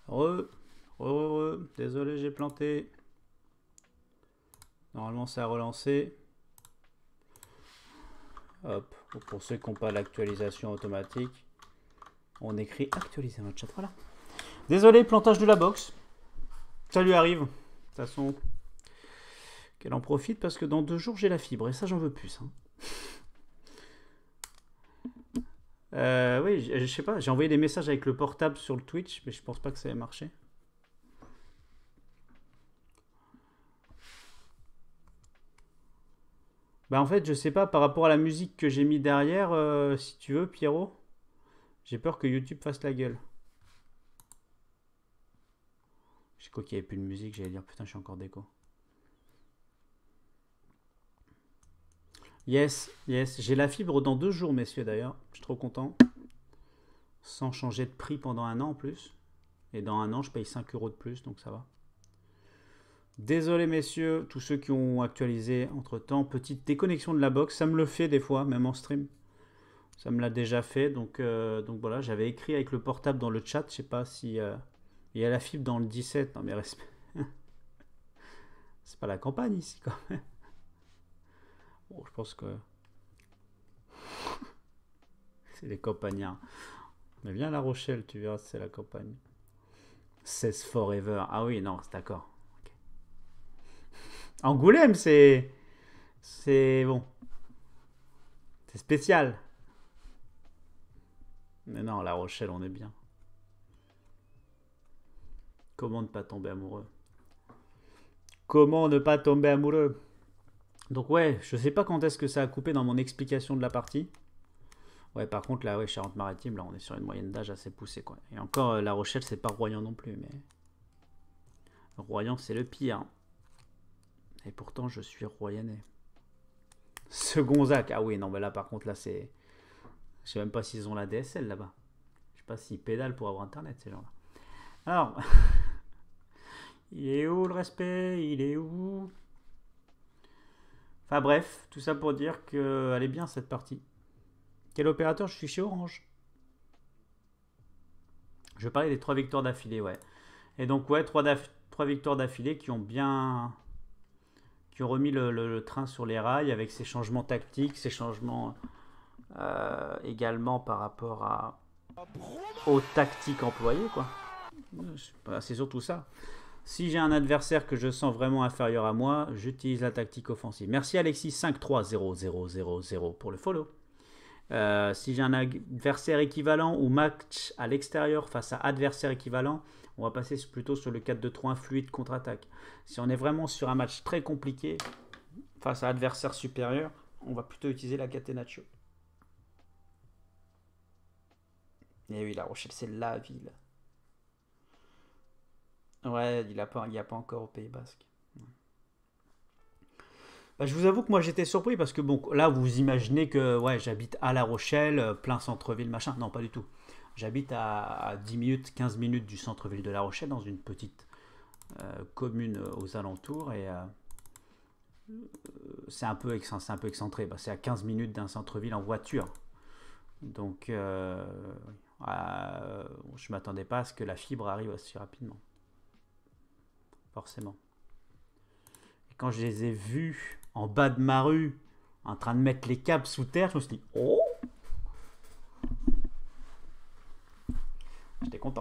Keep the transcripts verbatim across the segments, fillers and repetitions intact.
Heureux, heureux, heureux. Désolé, j'ai planté. Normalement, ça a relancé. Hop, pour ceux qui n'ont pas l'actualisation automatique, on écrit actualiser dans le chat. Voilà. Désolé, plantage de la box. Ça lui arrive. De toute façon, qu'elle en profite parce que dans deux jours, j'ai la fibre et ça, j'en veux plus. Hein. Euh, oui, je, je sais pas, j'ai envoyé des messages avec le portable sur le Twitch, mais je pense pas que ça ait marché. Bah en fait, je sais pas, par rapport à la musique que j'ai mis derrière, euh, si tu veux, Pierrot, j'ai peur que YouTube fasse la gueule. J'ai quoi qu'il n'y avait plus de musique, j'allais dire putain, je suis encore déco. Yes, yes, j'ai la fibre dans deux jours, messieurs d'ailleurs, je suis trop content. Sans changer de prix pendant un an en plus. Et dans un an, je paye cinq euros de plus, donc ça va. Désolé messieurs, tous ceux qui ont actualisé entre temps, petite déconnexion de la box, ça me le fait des fois, même en stream. Ça me l'a déjà fait, donc, euh, donc voilà, j'avais écrit avec le portable dans le chat, je sais pas si... Euh, il y a la fibre dans le dix-sept, non mais respect. C'est pas la campagne ici quand même. Bon, je pense que... C'est les campagnards. Mais viens à La Rochelle, tu verras, c'est la campagne. seize Forever, ah oui, non, c'est d'accord. Okay. Angoulême, c'est... C'est bon. C'est spécial. Mais non, La Rochelle, on est bien. Comment ne pas tomber amoureux? Comment ne pas tomber amoureux? Donc ouais, je sais pas quand est-ce que ça a coupé dans mon explication de la partie. Ouais, par contre, là, ouais, Charente-Maritime, là, on est sur une moyenne d'âge assez poussée, quoi. Et encore, euh, La Rochelle, c'est pas Royan non plus, mais... Royan, c'est le pire. Et pourtant, je suis royanais. Segonzac, ah oui, non, mais là, par contre, là, c'est... Je sais même pas s'ils ont la D S L, là-bas. Je sais pas s'ils pédalent pour avoir Internet, ces gens-là. Alors... Il est où le respect? Il est où? Enfin bref, tout ça pour dire qu'elle est bien cette partie. Quel opérateur? Je suis chez Orange. Je parlais des trois victoires d'affilée, ouais. Et donc ouais, trois, trois victoires d'affilée qui ont bien... qui ont remis le, le, le, train sur les rails avec ces changements tactiques, ces changements euh, également par rapport à, aux tactiques employées, quoi. C'est surtout ça. Si j'ai un adversaire que je sens vraiment inférieur à moi, j'utilise la tactique offensive. Merci Alexis cinq trois zéro zéro zéro zéro pour le follow. Euh, si j'ai un adversaire équivalent ou match à l'extérieur face à adversaire équivalent, on va passer plutôt sur le quatre deux trois un fluide contre-attaque. Si on est vraiment sur un match très compliqué face à adversaire supérieur, on va plutôt utiliser la catenaccio. Et oui, La Rochelle, c'est la ville. Ouais, il n'y a, a pas encore au Pays Basque. Bah, je vous avoue que moi j'étais surpris parce que bon, là vous imaginez que ouais, j'habite à La Rochelle, plein centre-ville, machin. Non, pas du tout. J'habite à, à dix minutes, quinze minutes du centre-ville de La Rochelle, dans une petite euh, commune aux alentours. Et euh, c'est un, un peu excentré. Bah, c'est à quinze minutes d'un centre-ville en voiture. Donc euh, euh, je ne m'attendais pas à ce que la fibre arrive aussi rapidement. Forcément. Et quand je les ai vus en bas de ma rue, en train de mettre les câbles sous terre, je me suis dit, oh, j'étais content.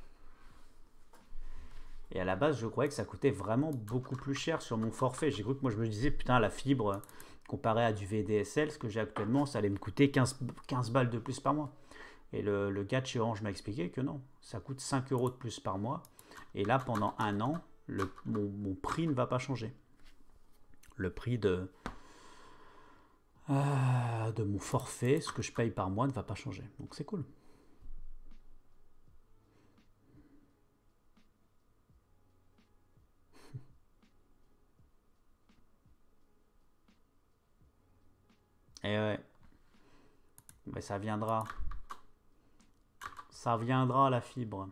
Et à la base, je croyais que ça coûtait vraiment beaucoup plus cher sur mon forfait. J'ai cru que moi, je me disais, putain, la fibre, comparé à du V D S L, ce que j'ai actuellement, ça allait me coûter quinze, quinze balles de plus par mois. Et le, le gars de chez Orange m'a expliqué que non, ça coûte cinq euros de plus par mois. Et là, pendant un an, le, mon, mon prix ne va pas changer. Le prix de, euh, de mon forfait, ce que je paye par mois, ne va pas changer. Donc c'est cool. Et ouais. Mais ça viendra. Ça viendra la fibre.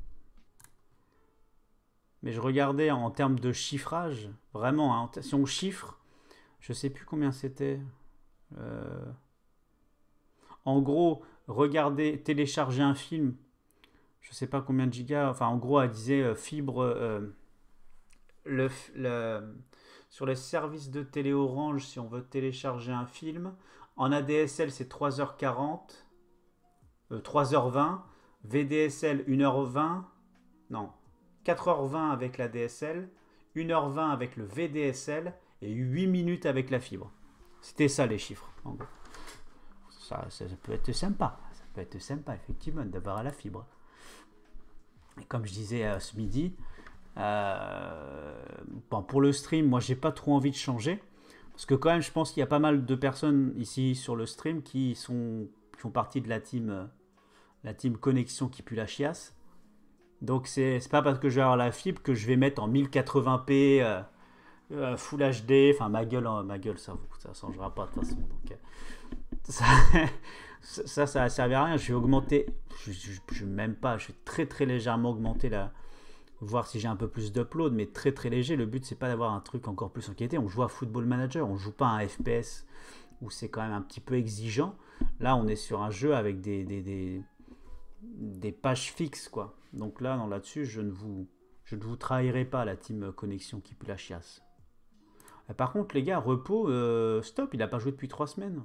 Mais je regardais en termes de chiffrage, vraiment, hein, si on chiffre, je sais plus combien c'était. Euh... En gros, regarder, télécharger un film, je sais pas combien de gigas. Enfin, en gros, elle disait euh, fibre. euh, le, le- sur les services de télé Orange, si on veut télécharger un film, en A D S L, c'est trois heures quarante, euh, trois heures vingt. V D S L, une heure vingt. Non, quatre heures vingt avec la D S L, une heure vingt avec le V D S L et huit minutes avec la fibre. C'était ça les chiffres, en gros. Ça, ça, ça peut être sympa. Ça peut être sympa, effectivement, d'avoir à la fibre. Et comme je disais euh, ce midi, euh, bon, pour le stream, moi, j'ai pas trop envie de changer. Parce que quand même, je pense qu'il y a pas mal de personnes ici sur le stream qui, sont, qui font partie de la team, euh, la team connexion qui pue la chiasse. Donc, c'est c'est pas parce que je vais avoir la fibre que je vais mettre en mille quatre-vingts p, euh, euh, Full H D. Enfin, ma gueule, hein, ma gueule ça ne changera pas de toute façon. Donc, euh, ça, ça, ça va servir à rien. Je vais augmenter, je, je, je même pas, je vais très très légèrement augmenter la, voir si j'ai un peu plus d'upload, mais très très léger. Le but c'est pas d'avoir un truc encore plus enquêté. On joue à Football Manager, on joue pas à un F P S où c'est quand même un petit peu exigeant. Là, on est sur un jeu avec des des, des, des pages fixes quoi. Donc là, non, là-dessus, je ne vous je ne vous trahirai pas la team connexion qui pue la chiasse. Et par contre, les gars, repos, euh, stop, il a pas joué depuis trois semaines.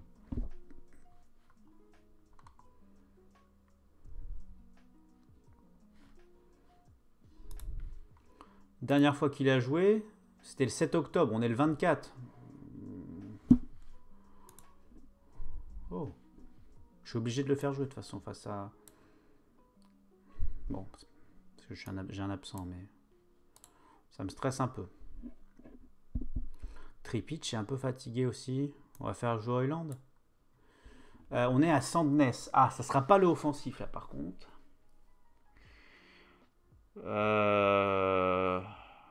Dernière fois qu'il a joué, c'était le sept octobre, on est le vingt-quatre. Oh. Je suis obligé de le faire jouer de toute façon face à... Bon, parce que j'ai un, un absent, mais ça me stresse un peu. Tripitch est un peu fatigué aussi. On va faire jouer Hoyland. Euh, on est à Sandness. Ah, ça sera pas le offensif là par contre. Euh...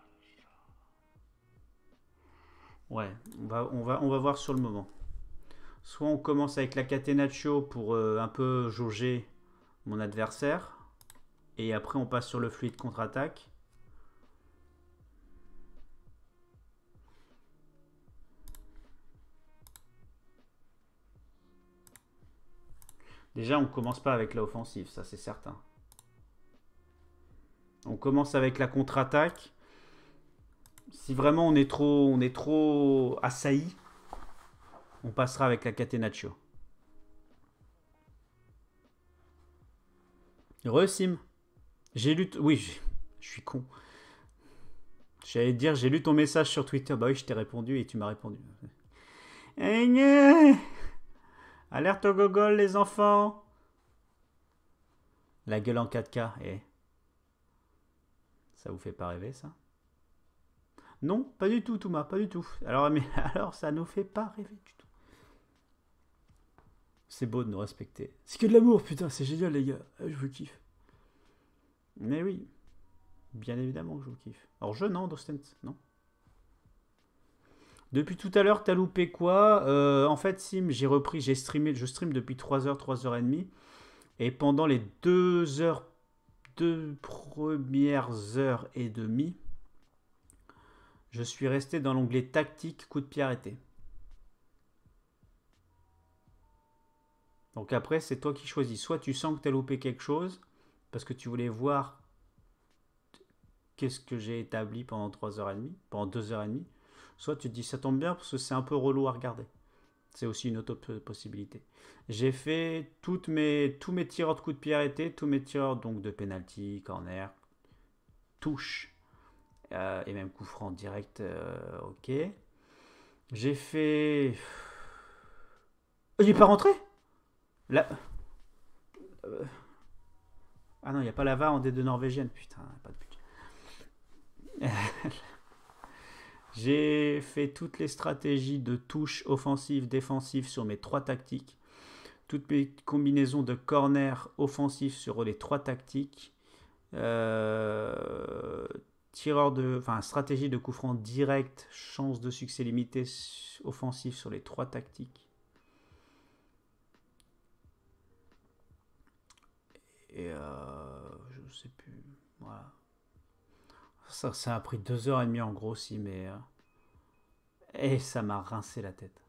Ouais, on va, on, va, on va voir sur le moment. Soit on commence avec la Catenaccio pour euh, un peu jauger mon adversaire. Et après on passe sur le fluide contre-attaque. Déjà on commence pas avec l'offensive, ça c'est certain. On commence avec la contre-attaque. Si vraiment on est trop, on est trop assailli, on passera avec la Catenaccio. Resim. J'ai lu... Oui, je suis con. J'allais te dire, j'ai lu ton message sur Twitter. Bah oui, je t'ai répondu et tu m'as répondu. Alerte au gogol, les enfants. La gueule en quatre K. Eh. Ça vous fait pas rêver, ça? Non, pas du tout, Thomas, pas du tout. Alors, mais, alors ça nous fait pas rêver du tout. C'est beau de nous respecter. C'est que de l'amour, putain, c'est génial, les gars. Je vous kiffe. Mais oui, bien évidemment que je vous kiffe. Alors, je, non, Dostens, non. Depuis tout à l'heure, t'as loupé quoi? euh, En fait, Sim, j'ai repris, j'ai streamé, je stream depuis trois heures, trois heures trente. Et pendant les deux heures, deux premières heures et demie, je suis resté dans l'onglet tactique, coup de pied arrêté. Donc après, c'est toi qui choisis. Soit tu sens que tu as loupé quelque chose, parce que tu voulais voir qu'est-ce que j'ai établi pendant trois heures trente, pendant deux heures trente. Soit tu te dis ça tombe bien parce que c'est un peu relou à regarder. C'est aussi une autre possibilité. J'ai fait toutes mes, tous mes tireurs de coups de pied arrêtés, tous mes tireurs donc de penalty, corner, touche euh, et même coup franc direct. Euh, ok. J'ai fait. Il n'est pas rentré Là. Euh... Ah non, il n'y a pas la V A R en D deux norvégienne. Putain, pas de budget. J'ai fait toutes les stratégies de touche offensive, défensive sur mes trois tactiques. Toutes mes combinaisons de corner offensif sur les trois tactiques. Euh, tireur de, enfin, stratégie de coup franc direct, chance de succès limité offensif sur les trois tactiques. Et euh, je sais plus. Voilà. Ça, ça a pris deux heures et demie en gros aussi, mais euh, et ça m'a rincé la tête.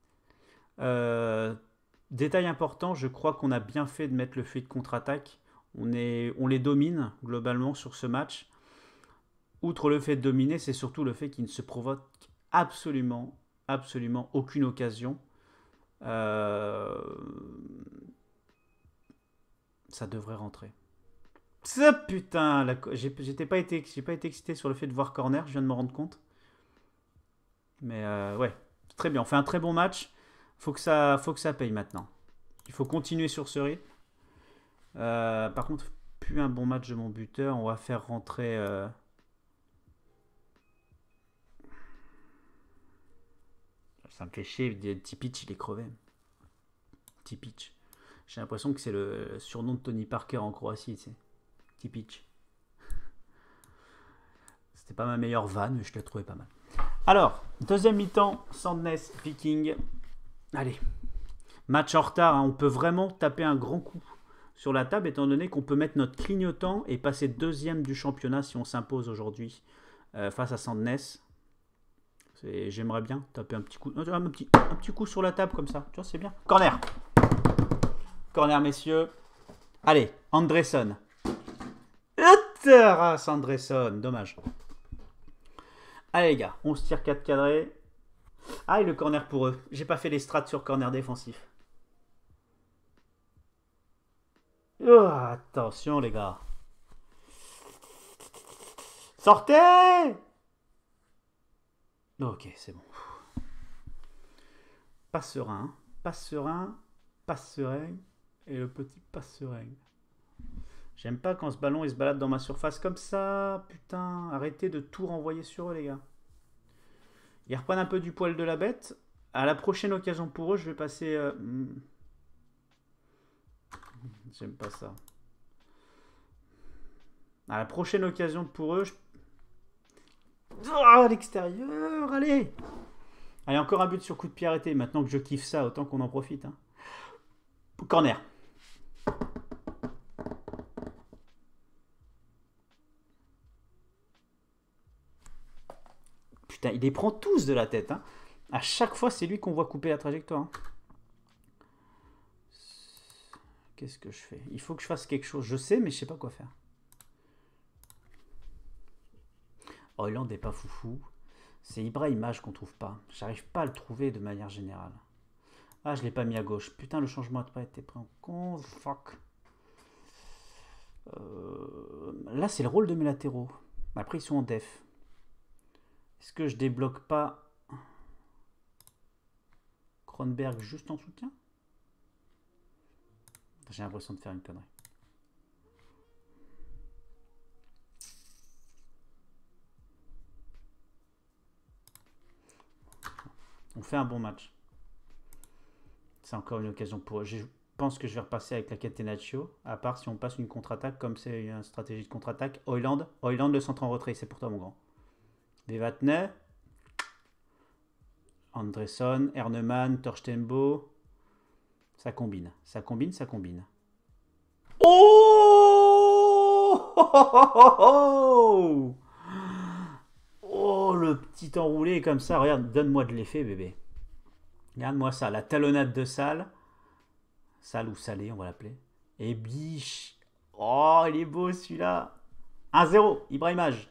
Euh, détail important, je crois qu'on a bien fait de mettre le fluide contre-attaque. On, est, on les domine globalement sur ce match. Outre le fait de dominer, c'est surtout le fait qu'ils ne se provoquent absolument, absolument aucune occasion. Euh... Ça devrait rentrer. Ça putain, la... j'étais pas été, j'ai pas été excité sur le fait de voir corner, je viens de me rendre compte. Mais euh, ouais, très bien. On fait un très bon match. Faut que ça, faut que ça paye maintenant. Il faut continuer sur ce rythme. Euh, par contre, plus un bon match de mon buteur. On va faire rentrer. Euh... Ça me fait chier. Tipic, il est crevé. Tipic. J'ai l'impression que c'est le surnom de Tony Parker en Croatie. Tu sais. Tipic. C'était pas ma meilleure vanne, mais je la trouvais pas mal. Alors, deuxième mi-temps, Sandnes, Viking. Allez. Match en retard. Hein. On peut vraiment taper un grand coup sur la table, étant donné qu'on peut mettre notre clignotant et passer deuxième du championnat si on s'impose aujourd'hui euh, face à Sandnes. J'aimerais bien taper un petit coup, un petit, un petit coup sur la table comme ça. Tu vois, c'est bien. Corner. Corner, messieurs. Allez, Andresson. Race Andresson, dommage. Allez les gars, on se tire quatre cadrés. Ah, et le corner pour eux. J'ai pas fait les strats sur corner défensif. Oh, attention les gars. Sortez! Ok, c'est bon. Passe serein, passe serein, passe serein. Et le petit passe serein. J'aime pas quand ce ballon il se balade dans ma surface comme ça. Putain, arrêtez de tout renvoyer sur eux les gars. Ils reprennent un peu du poil de la bête. À la prochaine occasion pour eux, je vais passer... Euh... J'aime pas ça. À la prochaine occasion pour eux, je... Oh, à l'extérieur, allez. Allez, encore un but sur coup de pied arrêté. Maintenant que je kiffe ça, autant qu'on en profite. Hein. Corner. Putain, il les prend tous de la tête. Hein. À chaque fois, c'est lui qu'on voit couper la trajectoire. Hein. Qu'est-ce que je fais? Il faut que je fasse quelque chose. Je sais, mais je sais pas quoi faire. Hoyland n'est pas foufou. C'est Ibrahimage qu'on trouve pas. J'arrive pas à le trouver de manière générale. Ah, je l'ai pas mis à gauche. Putain, le changement n'a pas été pris en compte. Fuck. Euh... Là, c'est le rôle de mes latéraux. Après, ils sont en def. Est-ce que je débloque pas Kronberg juste en soutien? J'ai l'impression de faire une connerie. On fait un bon match. C'est encore une occasion pour eux. Je pense que je vais repasser avec la Catenaccio, à part si on passe une contre-attaque, comme c'est une stratégie de contre-attaque. Hoyland, Hoyland le centre en retrait, c'est pour toi mon grand. Devatne, Andresson, Ernemann, Torstenbo. Ça combine, ça combine, ça combine. Oh, oh, oh, oh, oh, le petit enroulé comme ça. Regarde, donne-moi de l'effet, bébé. Regarde-moi ça, la talonnade de Salle. Salle ou Salé, on va l'appeler. Et biche. Oh, il est beau celui-là. un zéro, Ibrahimage.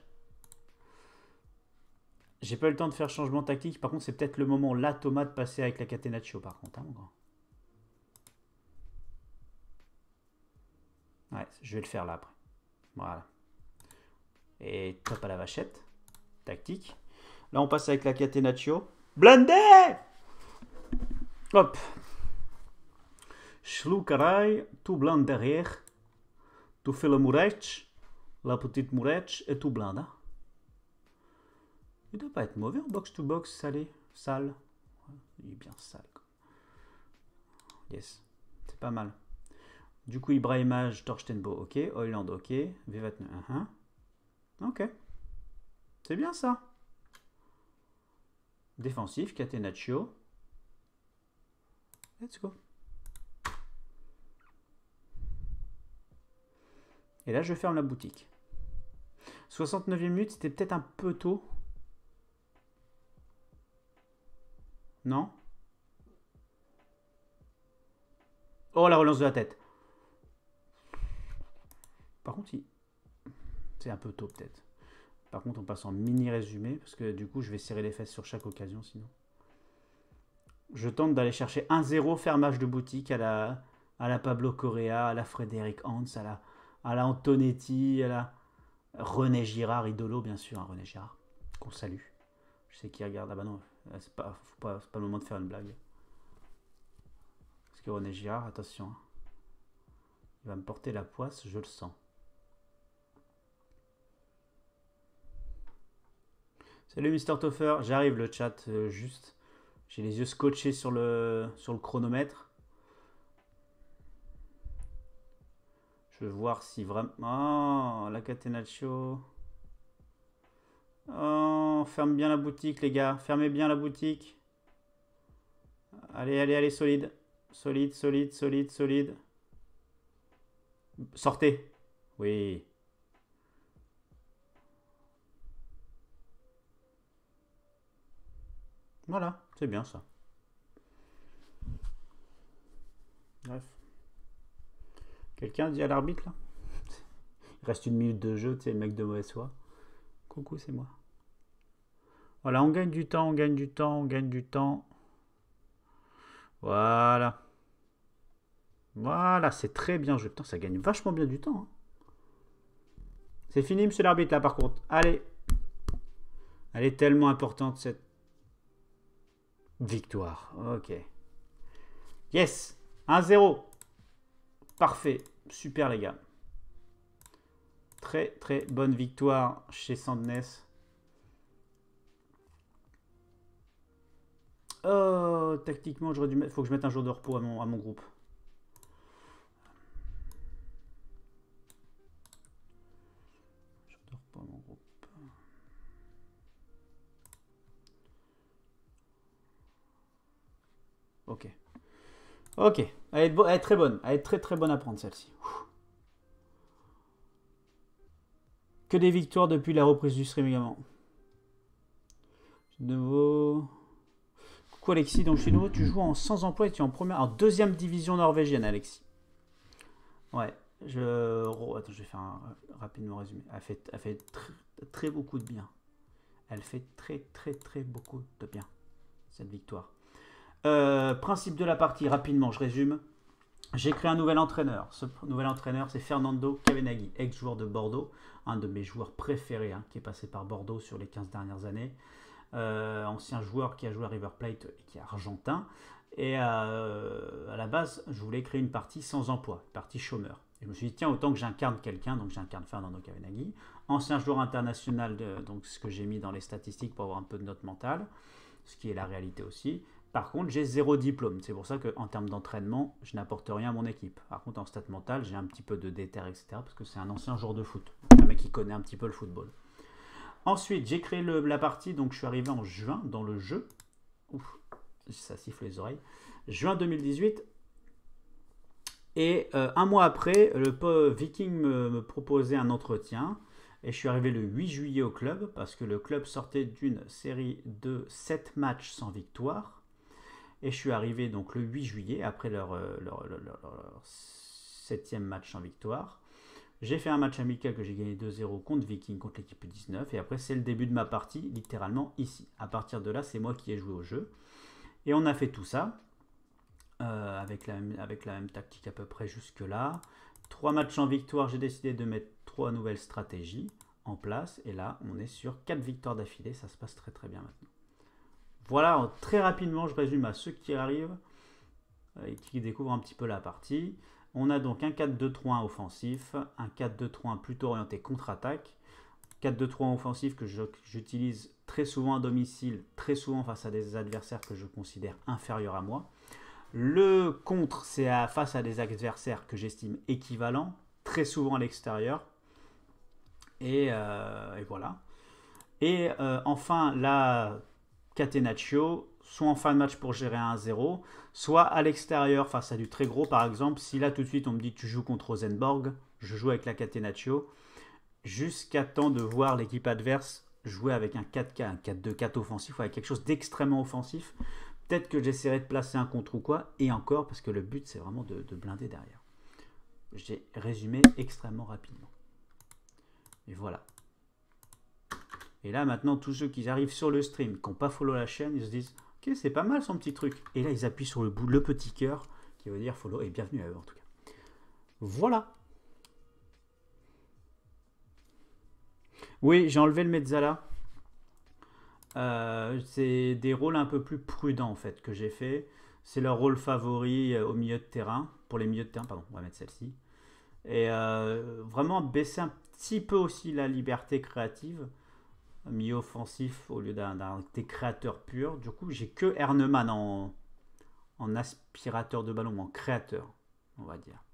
J'ai pas eu le temps de faire changement tactique. Par contre, c'est peut-être le moment là, Thomas, de passer avec la Catenaccio, par contre, hein, mon grand. Ouais, je vais le faire là après. Voilà. Et top à la vachette. Tactique. Là, on passe avec la Catenaccio. Blindé! Hop. Schloukerij, tout blanc derrière. Tout fait le mouretch. La petite mouretch et tout blanc. Hein? Il doit pas être mauvais en box-to-box, salé. Sale. Il est bien sale. Yes. C'est pas mal. Du coup, Ibrahimage, Torstenbo, ok. Hoyland, ok. Vivatne, uh -huh. Ok. C'est bien ça. Défensif, Catenaccio. Let's go. Et là, je ferme la boutique. soixante-neuvième minute, c'était peut-être un peu tôt. Non? Oh, la relance de la tête. Par contre, il... c'est un peu tôt peut-être. Par contre, on passe en mini résumé, parce que du coup, je vais serrer les fesses sur chaque occasion sinon. Je tente d'aller chercher un zéro fermage de boutique à la, à la Pablo Correa, à la Frédéric Hans, à la, à la Antonetti, à la René Girard, idolo bien sûr, hein, René Girard, qu'on salue. Je sais qui regarde. Ah bah non, c'est pas, faut pas, c'est pas le moment de faire une blague. Parce que René Girard, attention, hein, il va me porter la poisse, je le sens. Salut Mister Toffer, j'arrive le chat euh, juste. J'ai les yeux scotchés sur le, sur le chronomètre. Je veux voir si vraiment... Oh, la Catenaccio. Oh, ferme bien la boutique les gars. Fermez bien la boutique. Allez, allez, allez, solide. Solide, solide, solide, solide. Sortez. Oui. Voilà, c'est bien ça. Bref. Quelqu'un dit à l'arbitre là? Il reste une minute de jeu, tu sais, le mec de mauvaise foi. Coucou, c'est moi. Voilà, on gagne du temps, on gagne du temps, on gagne du temps. Voilà. Voilà, c'est très bien joué. Putain, ça gagne vachement bien du temps. Hein. C'est fini, monsieur l'arbitre, là, par contre. Allez. Elle est tellement importante, cette victoire. Ok. Yes. un zéro. Parfait. Super, les gars. Très, très bonne victoire chez Sandness. Oh, tactiquement, j'aurais dû mettre... faut que je mette un jour de repos à mon, à mon groupe. Jour de repos à mon groupe. Ok. Ok. Elle est, elle est très bonne. Elle est très très bonne à prendre celle-ci. Que des victoires depuis la reprise du stream également. De nouveau... Coucou Alexis, donc chez nouveau, tu joues en sans emploi et tu es en première, en deuxième division norvégienne, Alexis. Ouais, je... Oh, attends, je vais faire un rapidement résumé. Elle fait, elle fait très, très beaucoup de bien. Elle fait très très très beaucoup de bien, cette victoire. Euh, principe de la partie, rapidement, je résume. J'ai créé un nouvel entraîneur. Ce nouvel entraîneur, c'est Fernando Cavenaghi, ex-joueur de Bordeaux, un de mes joueurs préférés, hein, qui est passé par Bordeaux sur les quinze dernières années. Euh, ancien joueur qui a joué à River Plate et qui est argentin. Et euh, à la base, je voulais créer une partie sans emploi, une partie chômeur. Et je me suis dit, tiens, autant que j'incarne quelqu'un, donc j'incarne Fernando Cavenaghi, ancien joueur international, de, donc ce que j'ai mis dans les statistiques pour avoir un peu de note mentale, ce qui est la réalité aussi. Par contre, j'ai zéro diplôme. C'est pour ça qu'en termes d'entraînement, je n'apporte rien à mon équipe. Par contre, en stat mental, j'ai un petit peu de déter, et cetera. Parce que c'est un ancien joueur de foot. Un mec qui connaît un petit peu le football. Ensuite, j'ai créé le, la partie, donc je suis arrivé en juin dans le jeu. Ouf, ça siffle les oreilles. Juin deux mille dix-huit. Et euh, un mois après, le Viking me, me proposait un entretien. Et je suis arrivé le huit juillet au club, parce que le club sortait d'une série de sept matchs sans victoire. Et je suis arrivé donc le huit juillet, après leur, leur, leur, leur, leur septième match sans victoire. J'ai fait un match amical que j'ai gagné deux zéro contre Viking, contre l'équipe dix-neuf. Et après, c'est le début de ma partie, littéralement ici. À partir de là, c'est moi qui ai joué au jeu. Et on a fait tout ça, euh, avec, la même, avec la même tactique à peu près jusque-là. Trois matchs en victoire, j'ai décidé de mettre trois nouvelles stratégies en place. Et là, on est sur quatre victoires d'affilée. Ça se passe très très bien maintenant. Voilà, très rapidement, je résume à ceux qui arrivent et qui découvrent un petit peu la partie. On a donc un quatre deux trois un offensif, un quatre deux trois un plutôt orienté contre-attaque, quatre deux trois un offensif que j'utilise très souvent à domicile, très souvent face à des adversaires que je considère inférieurs à moi. Le contre, c'est face à des adversaires que j'estime équivalents, très souvent à l'extérieur. Et, euh, et voilà. Et euh, enfin, la Catenaccio, soit en fin de match pour gérer un zéro, soit à l'extérieur face à du très gros. Par exemple, si là tout de suite on me dit que tu joues contre Rosenborg, je joue avec la Catenaccio, jusqu'à temps de voir l'équipe adverse jouer avec un quatre quatre, un quatre deux quatre offensif, ou avec quelque chose d'extrêmement offensif. Peut-être que j'essaierai de placer un contre ou quoi, et encore, parce que le but c'est vraiment de, de blinder derrière. J'ai résumé extrêmement rapidement. Et voilà. Et là, maintenant, tous ceux qui arrivent sur le stream, qui n'ont pas follow la chaîne, ils se disent « Ok, c'est pas mal son petit truc. » Et là, ils appuient sur le bout, le petit cœur, qui veut dire follow et bienvenue à eux en tout cas. Voilà. Oui, j'ai enlevé le Mezzala. Euh, c'est des rôles un peu plus prudents en fait que j'ai fait. C'est leur rôle favori euh, au milieu de terrain. Pour les milieux de terrain, pardon, on va mettre celle-ci. Et euh, vraiment baisser un petit peu aussi la liberté créative. Milieu offensif au lieu d'un des créateurs purs. Du coup, j'ai que Herneman en, en aspirateur de ballon, en créateur, on va dire.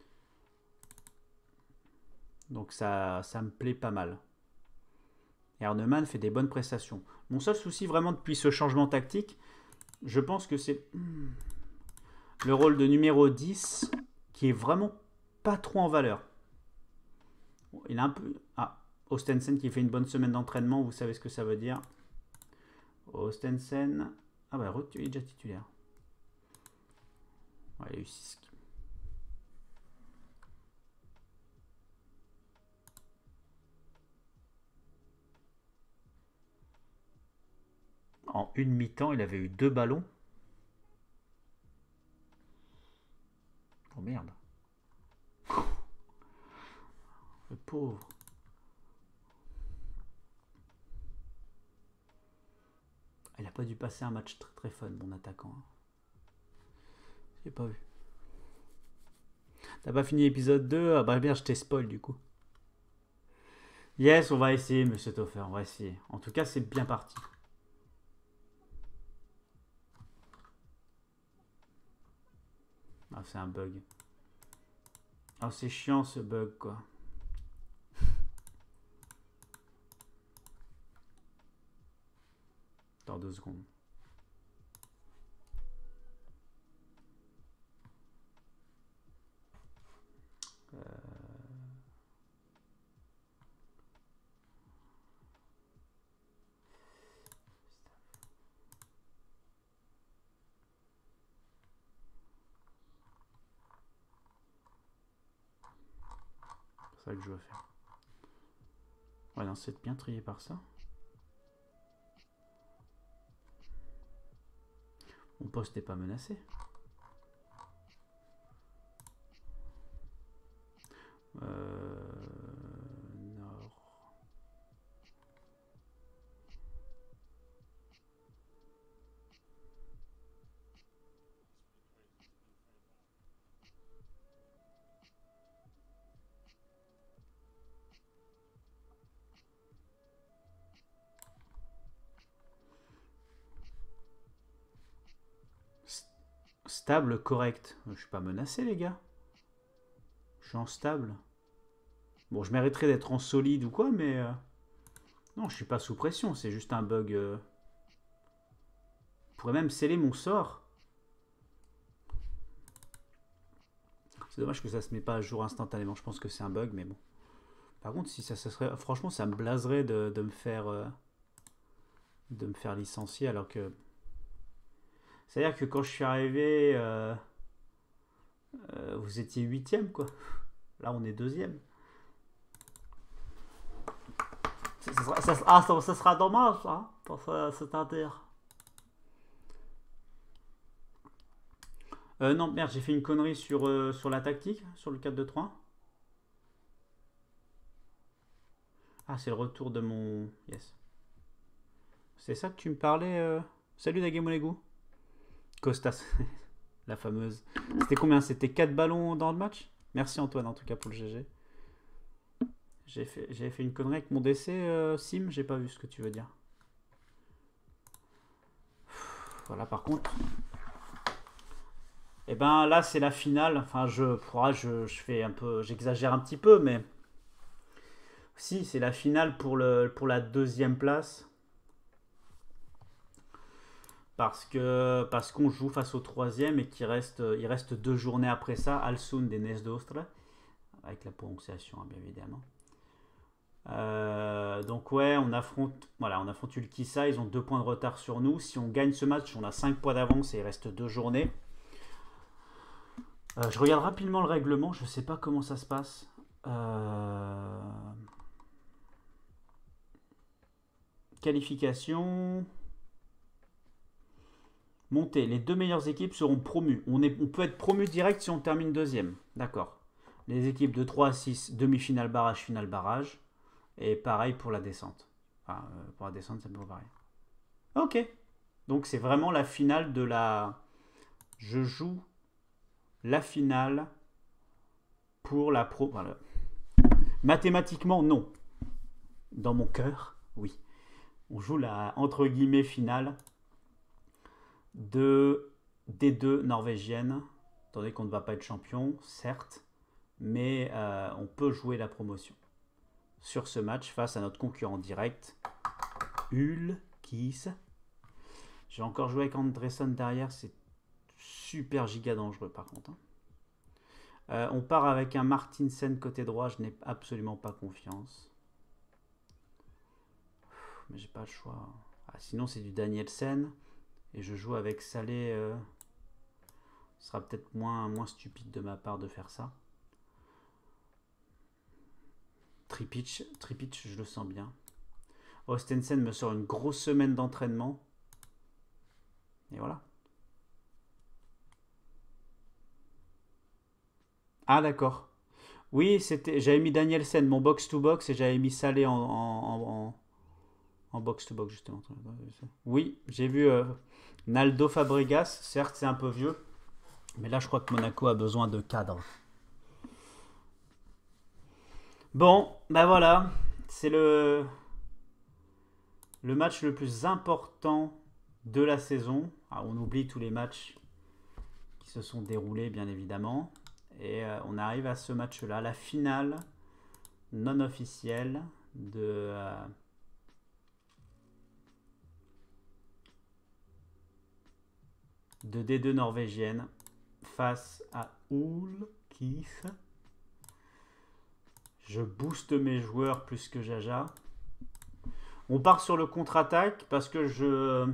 Donc ça, ça me plaît pas mal. Herneman fait des bonnes prestations. Mon seul souci vraiment depuis ce changement tactique, je pense que c'est le rôle de numéro dix qui est vraiment pas trop en valeur. Il a un peu... Ah, Ostensen qui fait une bonne semaine d'entraînement, vous savez ce que ça veut dire. Ostensen... Ah bah, il est déjà titulaire. Ouais, il a eu six. En une mi-temps, il avait eu deux ballons. Oh merde. Le pauvre. Il n'a pas dû passer un match très très fun, mon attaquant. Hein. J'ai pas vu. T'as pas fini l'épisode deux? Ah bah bien, je t'ai spoil du coup. Yes, on va essayer, monsieur Toffer, on va essayer. En tout cas, c'est bien parti. Ah, c'est un bug. Ah, c'est chiant ce bug, quoi. Dans deux secondes. Euh... C'est ça que je veux faire. Ouais, non, c'est bien trié par ça. Mon poste n'est pas menacé. Euh... Nord. Stable, correct. Je suis pas menacé, les gars. Je suis en stable. Bon, je mériterais d'être en solide ou quoi, mais... Euh... Non, je suis pas sous pression. C'est juste un bug... Euh... Je pourrais même sceller mon sort. C'est dommage que ça se met pas à jour instantanément. Je pense que c'est un bug, mais bon. Par contre, si ça, ça serait... Franchement, ça me blaserait de, de me faire... Euh... de me faire licencier alors que... C'est-à-dire que quand je suis arrivé... Euh... Euh, vous étiez huitième, quoi. Là, on est deuxième. Ça, ça, ça, ça, ah, ça, ça sera dommage, hein, pour c'est-à-dire. Euh, non, merde, j'ai fait une connerie sur, euh, sur la tactique, sur le quatre deux trois. Ah, c'est le retour de mon... Yes. C'est ça que tu me parlais euh... Salut Nagemolegu. Costas, la fameuse. C'était combien? C'était quatre ballons dans le match? Merci Antoine, en tout cas, pour le G G. J'ai fait, j'ai fait une connerie avec mon décès, euh, Sim, j'ai pas vu ce que tu veux dire. Voilà, par contre... Et eh ben là, c'est la finale. Enfin, je, je, je fais un peu... J'exagère un petit peu, mais... Si, c'est la finale pour, le, pour la deuxième place. Parce que parce qu'on joue face au troisième et qu'il reste, il reste deux journées après ça, Alsun des Nes d'Ostre, avec la prononciation, hein, bien évidemment. Euh, donc ouais, on affronte, voilà, on affronte Ulkissa, ils ont deux points de retard sur nous. Si on gagne ce match, on a cinq points d'avance et il reste deux journées. Euh, je regarde rapidement le règlement, je sais pas comment ça se passe. Euh... Qualification. Montée. Les deux meilleures équipes seront promues. On, est, on peut être promu direct si on termine deuxième. D'accord. Les équipes de trois à six, demi-finale, barrage, finale, barrage. Et pareil pour la descente. Enfin, euh, pour la descente, c'est pas pareil. Ok. Donc c'est vraiment la finale de la... Je joue la finale pour la pro... Voilà. Mathématiquement, non. Dans mon cœur, oui. On joue la, entre guillemets, finale de D deux norvégienne. Attendez qu'on ne va pas être champion, certes. Mais euh, on peut jouer la promotion sur ce match face à notre concurrent direct, Ulkis. J'ai encore joué avec Andresson derrière, c'est super giga dangereux par contre. Hein. Euh, on part avec un Martinsen côté droit, je n'ai absolument pas confiance. Mais j'ai pas le choix. Ah, sinon c'est du Danielsen et je joue avec Salé. Euh, ce sera peut-être moins, moins stupide de ma part de faire ça. Tripic, Tripic, je le sens bien. Ostensen me sort une grosse semaine d'entraînement. Et voilà. Ah d'accord. Oui, c'était. J'avais mis Danielsen, mon box-to-box, et j'avais mis Salé en, en, en, en box-to-box, justement. Oui, j'ai vu euh, Naldo Fabregas. Certes, c'est un peu vieux. Mais là, je crois que Monaco a besoin de cadre. Bon, ben voilà. C'est le, le match le plus important de la saison. Alors, on oublie tous les matchs qui se sont déroulés, bien évidemment. Et euh, on arrive à ce match-là, la finale non officielle de, euh, de D deux norvégienne face à Ulkis. Je booste mes joueurs plus que Jaja. On part sur le contre-attaque parce que je...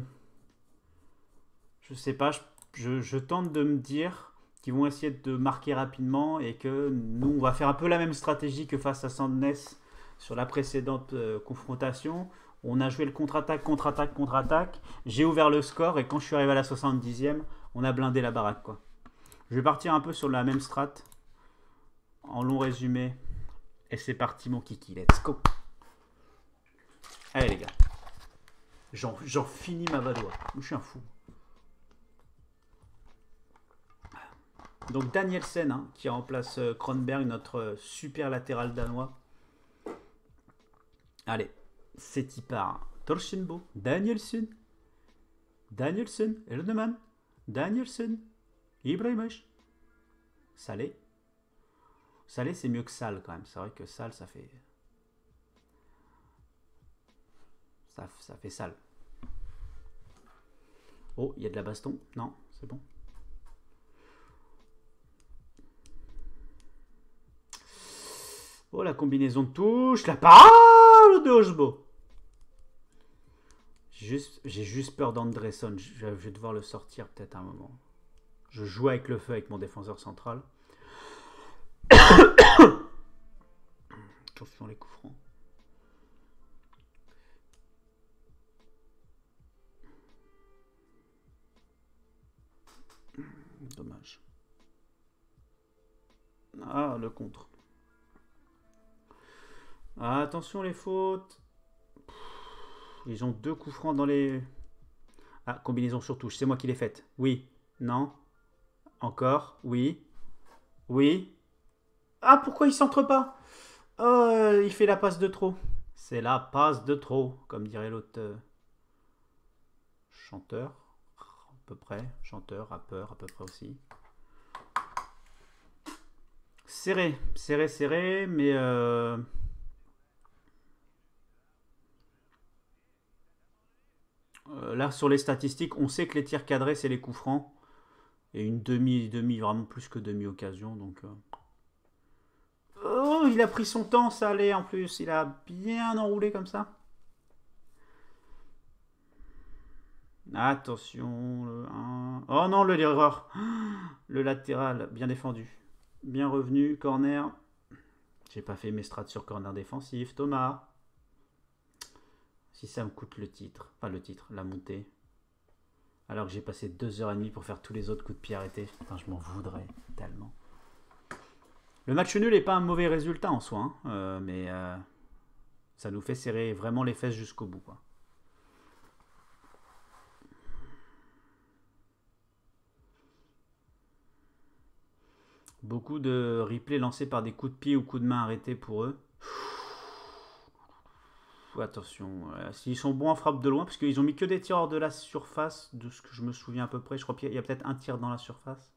Je sais pas, je, je, je tente de me dire qu'ils vont essayer de marquer rapidement et que nous, on va faire un peu la même stratégie que face à Sandnes sur la précédente euh, confrontation. On a joué le contre-attaque, contre-attaque, contre-attaque. J'ai ouvert le score et quand je suis arrivé à la soixante-dixième, on a blindé la baraque, quoi. Je vais partir un peu sur la même strat en long résumé. Et c'est parti mon kiki, let's go. Allez les gars. J'en finis ma valoie. Je suis un fou. Donc Danielsen hein, qui remplace euh, Kronberg, notre euh, super latéral danois. Allez, c'est y part. Torstenbo, Danielsen, Danielsen, Eldeman, Danielsen, Ibrahimovic, Salé. Salé c'est mieux que Sale quand même. C'est vrai que Sale ça fait... Ça, ça fait sale. Oh, il y a de la baston. Non, c'est bon. Oh, la combinaison de touches. La parole de Hochebo. J'ai juste, juste peur d'Andresson. Je, je vais devoir le sortir peut-être à un moment. Je joue avec le feu avec mon défenseur central. Attention les coups francs. Dommage. Ah, le contre. Ah, attention les fautes. Ils ont deux coups francs dans les... Ah, combinaison sur touche. C'est moi qui l'ai faite. Oui. Non. Encore. Oui. Oui. Ah, pourquoi il centre pas? Oh, il fait la passe de trop. C'est la passe de trop, comme dirait l'autre euh... chanteur. À peu près. Chanteur, rappeur, à peu près aussi. Serré. Serré, serré, mais... Euh... Euh, là, sur les statistiques, on sait que les tirs cadrés, c'est les coups francs. Et une demi, demi, vraiment plus que demi-occasion. Donc, euh... oh, il a pris son temps, ça allait en plus. Il a bien enroulé comme ça. Attention. Le un... Oh non, l'erreur. Le latéral, bien défendu. Bien revenu, corner. J'ai pas fait mes strats sur corner défensif. Thomas. Si ça me coûte le titre, pas le titre, la montée. Alors que j'ai passé deux heures et demie pour faire tous les autres coups de pied arrêtés. Putain, je m'en voudrais tellement. Le match nul n'est pas un mauvais résultat en soi, hein, euh, mais euh, ça nous fait serrer vraiment les fesses jusqu'au bout, quoi. Beaucoup de replays lancés par des coups de pied ou coups de main arrêtés pour eux. Attention, euh, s'ils sont bons en frappe de loin, parce qu'ils ont mis que des tirs hors de la surface, de ce que je me souviens à peu près. Je crois qu'il y a peut-être un tir dans la surface.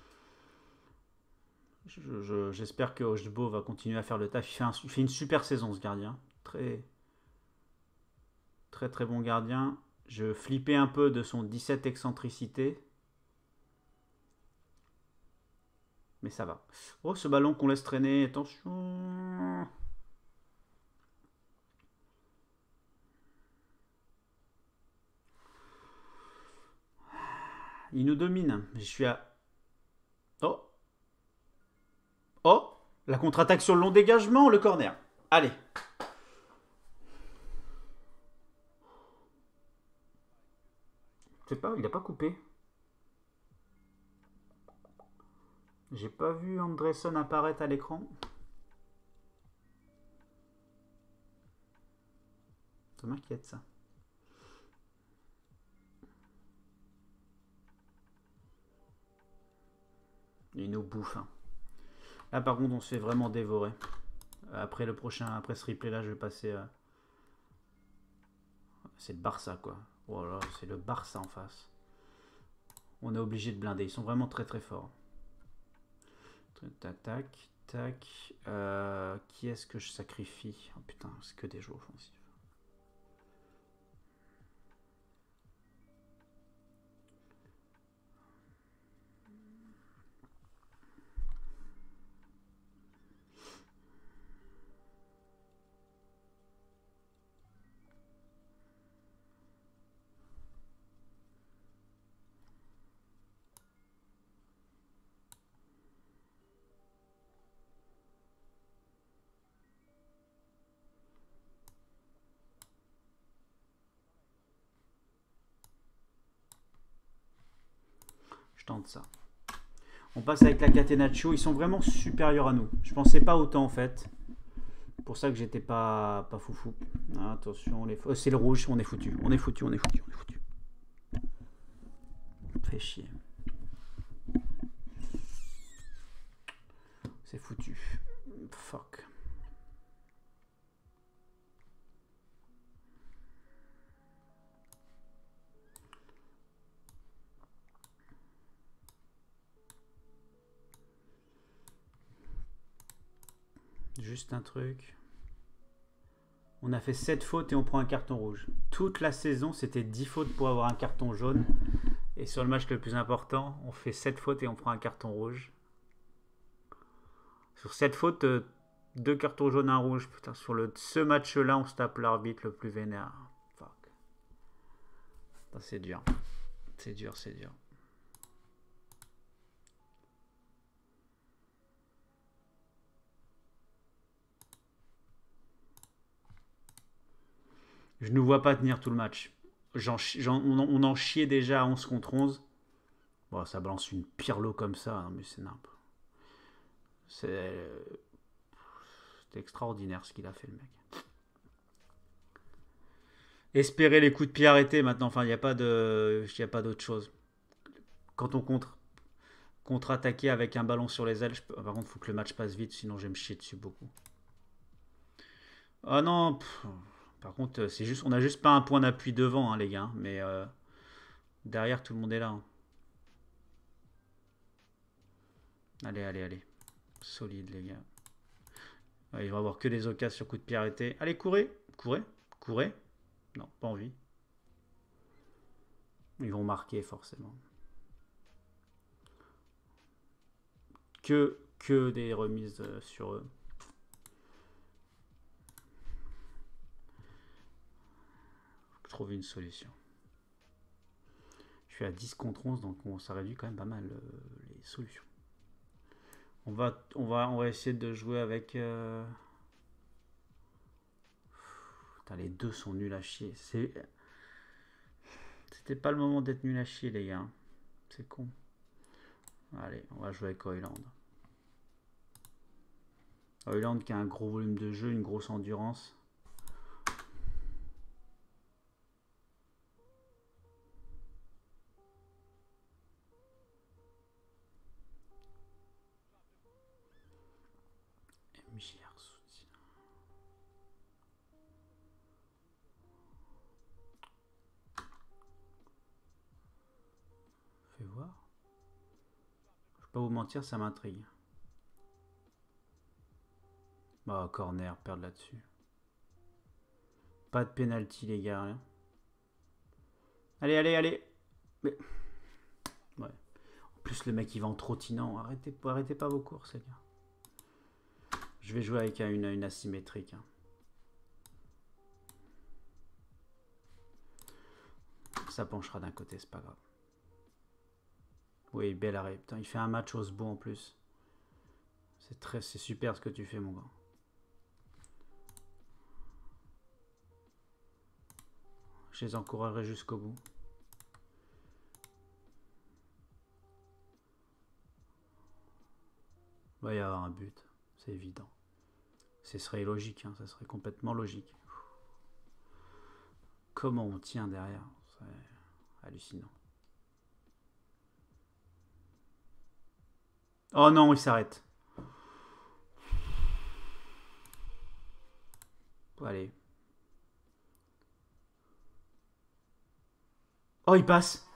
Je, je, j'espère que Ojbo va continuer à faire le taf. Il fait, un, il fait une super saison, ce gardien. Très, très, très bon gardien. Je flippais un peu de son dix-sept excentricité. Mais ça va. Oh, ce ballon qu'on laisse traîner. Attention. Il nous domine. Je suis à... Oh. Oh. La contre-attaque sur le long dégagement, le corner. Allez. Je sais pas, il n'a pas coupé. J'ai pas vu Andresson apparaître à l'écran. Ça m'inquiète, ça. Il nous bouffe. Hein. Là, par contre, on se fait vraiment dévorer. Après le prochain, après ce replay là, je vais passer. Euh... C'est le Barça, quoi. Voilà, c'est le Barça en face. On est obligé de blinder. Ils sont vraiment très très forts. Tac, tac. Euh, qui est-ce que je sacrifie? Oh putain, c'est que des jeux offensifs. Je tente ça. On passe avec la Catenaccio. Ils sont vraiment supérieurs à nous. Je pensais pas autant en fait. C'est pour ça que j'étais pas, pas foufou. Ah, attention, les... oh, c'est le rouge. On est foutu. On est foutu. On est foutu. On est foutu. Fait chier. C'est foutu. Fuck. Juste un truc. On a fait sept fautes et on prend un carton rouge. Toute la saison, c'était dix fautes pour avoir un carton jaune. Et sur le match le plus important, on fait sept fautes et on prend un carton rouge. Sur sept fautes, deux cartons jaunes, un rouge. Putain, sur le, ce match-là, on se tape l'arbitre le plus vénère. Fuck. C'est dur. C'est dur, c'est dur. Je ne vois pas tenir tout le match. J'en, j'en, on, on en chiait déjà à onze contre onze. Bon, ça balance une Pirlo comme ça. Non, mais c'est n'importe. C'est... C'était extraordinaire ce qu'il a fait, le mec. Espérer les coups de pied arrêtés maintenant. Enfin, il n'y a pas de, il n'y a pas d'autre chose. Quand on contre, contre-attaquer avec un ballon sur les ailes, je peux... par contre, il faut que le match passe vite, sinon je vais me chier dessus beaucoup. Ah non. Pff. Par contre, c'est juste, on n'a juste pas un point d'appui devant, hein, les gars. Mais euh, derrière, tout le monde est là. Hein. Allez, allez, allez. Solide, les gars. Ouais, il va y avoir que des occasions sur coup de pied arrêté. Allez, courez. Courez. Courez. Non, pas envie. Ils vont marquer, forcément. Que, que des remises sur eux. Trouver une solution. Je suis à dix contre onze, donc on, ça réduit quand même pas mal euh, les solutions. On va, on, va, on va essayer de jouer avec... Euh... Putain, les deux sont nuls à chier. C'était pas le moment d'être nul à chier, les gars. C'est con. Allez, on va jouer avec Hoyland. Hoyland qui a un gros volume de jeu, une grosse endurance. M J R soutien. Fais voir. Je vais pas vous mentir, ça m'intrigue. Bah, corner, perdre là-dessus. Pas de penalty, les gars. Rien. Allez, allez, allez. Mais... ouais. En plus, le mec, il va en trottinant. Arrêtez, arrêtez pas vos courses, les gars. Je vais jouer avec une, une asymétrique. Hein. Ça penchera d'un côté, c'est pas grave. Oui, bel arrêt. Putain, il fait un match au sbo en plus. C'est très, c'est super ce que tu fais, mon gars. Je les encouragerai jusqu'au bout. Il va y avoir un but, c'est évident. Ce serait logique, hein, ça serait complètement logique. Comment on tient derrière, c'est hallucinant. Oh non, il s'arrête. Allez. Oh, il passe.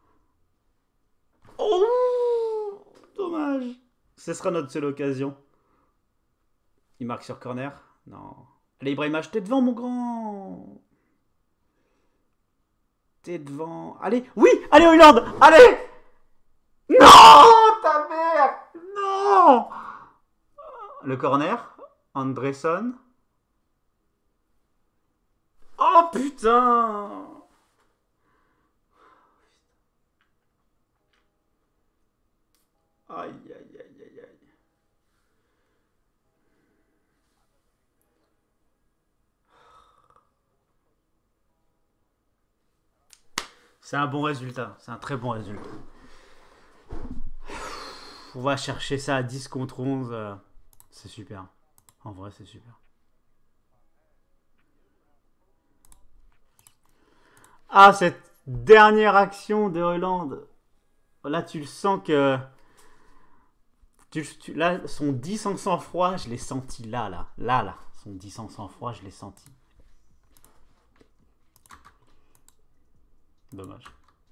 Oh, dommage. Ce sera notre seule occasion. Il marque sur corner. Non. Allez, Ibrahima, t'es devant, mon grand. T'es devant. Allez, oui, allez, Hoyland. Allez. Non, ta mère. Non. Le corner. Andresson. Oh, putain. Aïe, aïe, aïe, aïe, aïe. C'est un bon résultat. C'est un très bon résultat. On va chercher ça à dix contre onze. Euh, c'est super. En vrai, c'est super. Ah, cette dernière action de Hoyland. Là, tu le sens que... Tu, tu, là, son dix en sang-froid, je l'ai senti là, là. Là, là. Son dix en sang-froid, je l'ai senti. Dommage.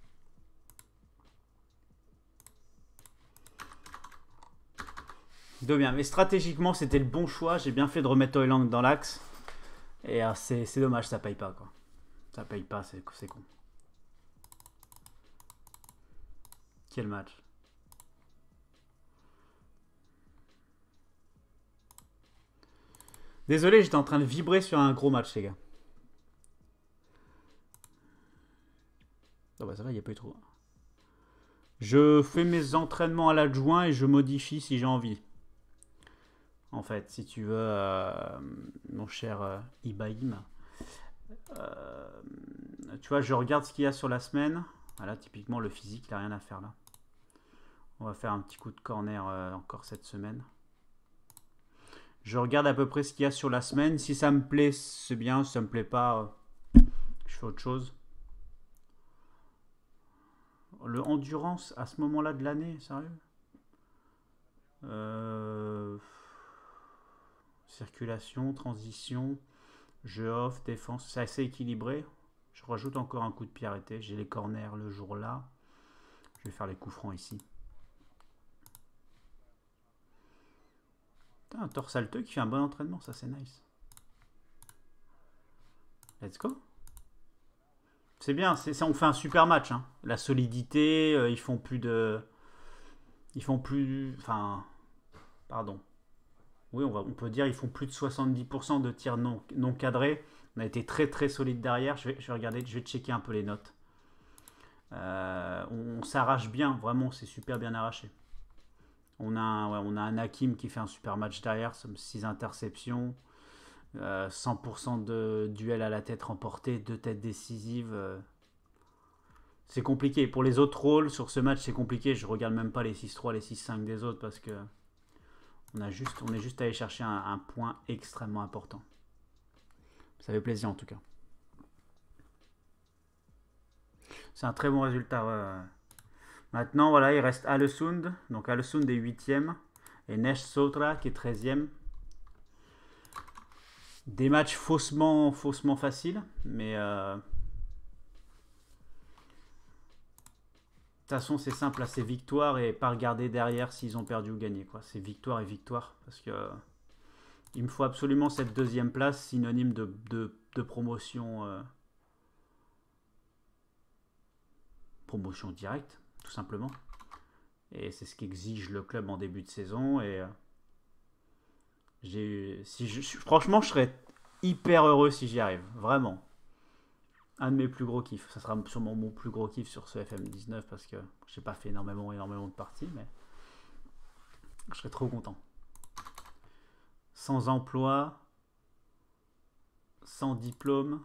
De bien. Mais stratégiquement, c'était le bon choix. J'ai bien fait de remettre Hoyland dans l'axe. Et euh, c'est dommage, ça paye pas, quoi. Ça paye pas, c'est con. Quel match. Désolé, j'étais en train de vibrer sur un gros match, les gars. Oh bah ça va, il n'y a pas eu trop. Je fais mes entraînements à l'adjoint et je modifie si j'ai envie. En fait, si tu veux, euh, mon cher euh, Ibrahim. Euh, tu vois, je regarde ce qu'il y a sur la semaine. Voilà, typiquement, le physique, il n'a rien à faire là. On va faire un petit coup de corner euh, encore cette semaine. Je regarde à peu près ce qu'il y a sur la semaine. Si ça me plaît, c'est bien. Si ça me plaît pas, euh, je fais autre chose. Le endurance à ce moment-là de l'année, sérieux euh... Circulation, transition, jeu off, défense, c'est assez équilibré. Je rajoute encore un coup de pied arrêté. J'ai les corners le jour-là. Je vais faire les coups francs ici. Putain, un torsalteux qui fait un bon entraînement, ça c'est nice. Let's go. C'est bien, c'est on fait un super match. Hein. La solidité, euh, ils font plus de... Ils font plus... Enfin... Pardon. Oui, on, va, on peut dire ils font plus de soixante-dix pour cent de tirs non, non cadrés. On a été très très solide derrière. Je vais, je vais regarder, je vais checker un peu les notes. Euh, on on s'arrache bien, vraiment, c'est super bien arraché. On a, un, ouais, on a un Hakim qui fait un super match derrière, six interceptions. Euh, cent pour cent de duel à la tête remporté, deux têtes décisives. euh, C'est compliqué. Pour les autres rôles, sur ce match, c'est compliqué. Je regarde même pas les six trois, les six cinq des autres parce que on, a juste, on est juste allé chercher un, un point extrêmement important. Ça fait plaisir en tout cas. C'est un très bon résultat. Ouais. Maintenant, voilà, il reste Alesund. Donc Alesund est huitième. Et Nesh Sotra qui est treizième. Des matchs faussement, faussement faciles. Mais euh, de toute façon, c'est simple. Là, c'est victoire et pas regarder derrière s'ils ont perdu ou gagné. C'est victoire et victoire. Parce que euh, il me faut absolument cette deuxième place, synonyme de, de, de promotion. Euh, promotion directe, tout simplement. Et c'est ce qu'exige le club en début de saison. Et euh, j'ai, si je, franchement, je serais hyper heureux si j'y arrive. Vraiment. Un de mes plus gros kiffs. Ça sera sûrement mon plus gros kiff sur ce F M dix-neuf parce que j'ai pas fait énormément, énormément de parties, mais je serais trop content. Sans emploi, sans diplôme,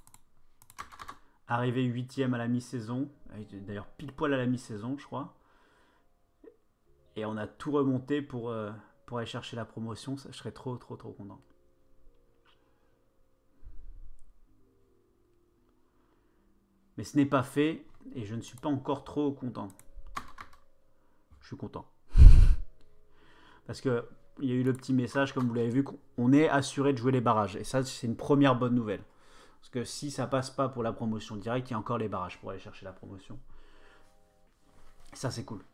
arrivé huitième à la mi-saison, d'ailleurs pile poil à la mi-saison, je crois. Et on a tout remonté pour, euh, pour aller chercher la promotion. Je serais trop, trop, trop content. Mais ce n'est pas fait et je ne suis pas encore trop content. Je suis content. Parce que il y a eu le petit message, comme vous l'avez vu, qu'on est assuré de jouer les barrages. Et ça, c'est une première bonne nouvelle. Parce que si ça passe pas pour la promotion directe, il y a encore les barrages pour aller chercher la promotion. Et ça, c'est cool.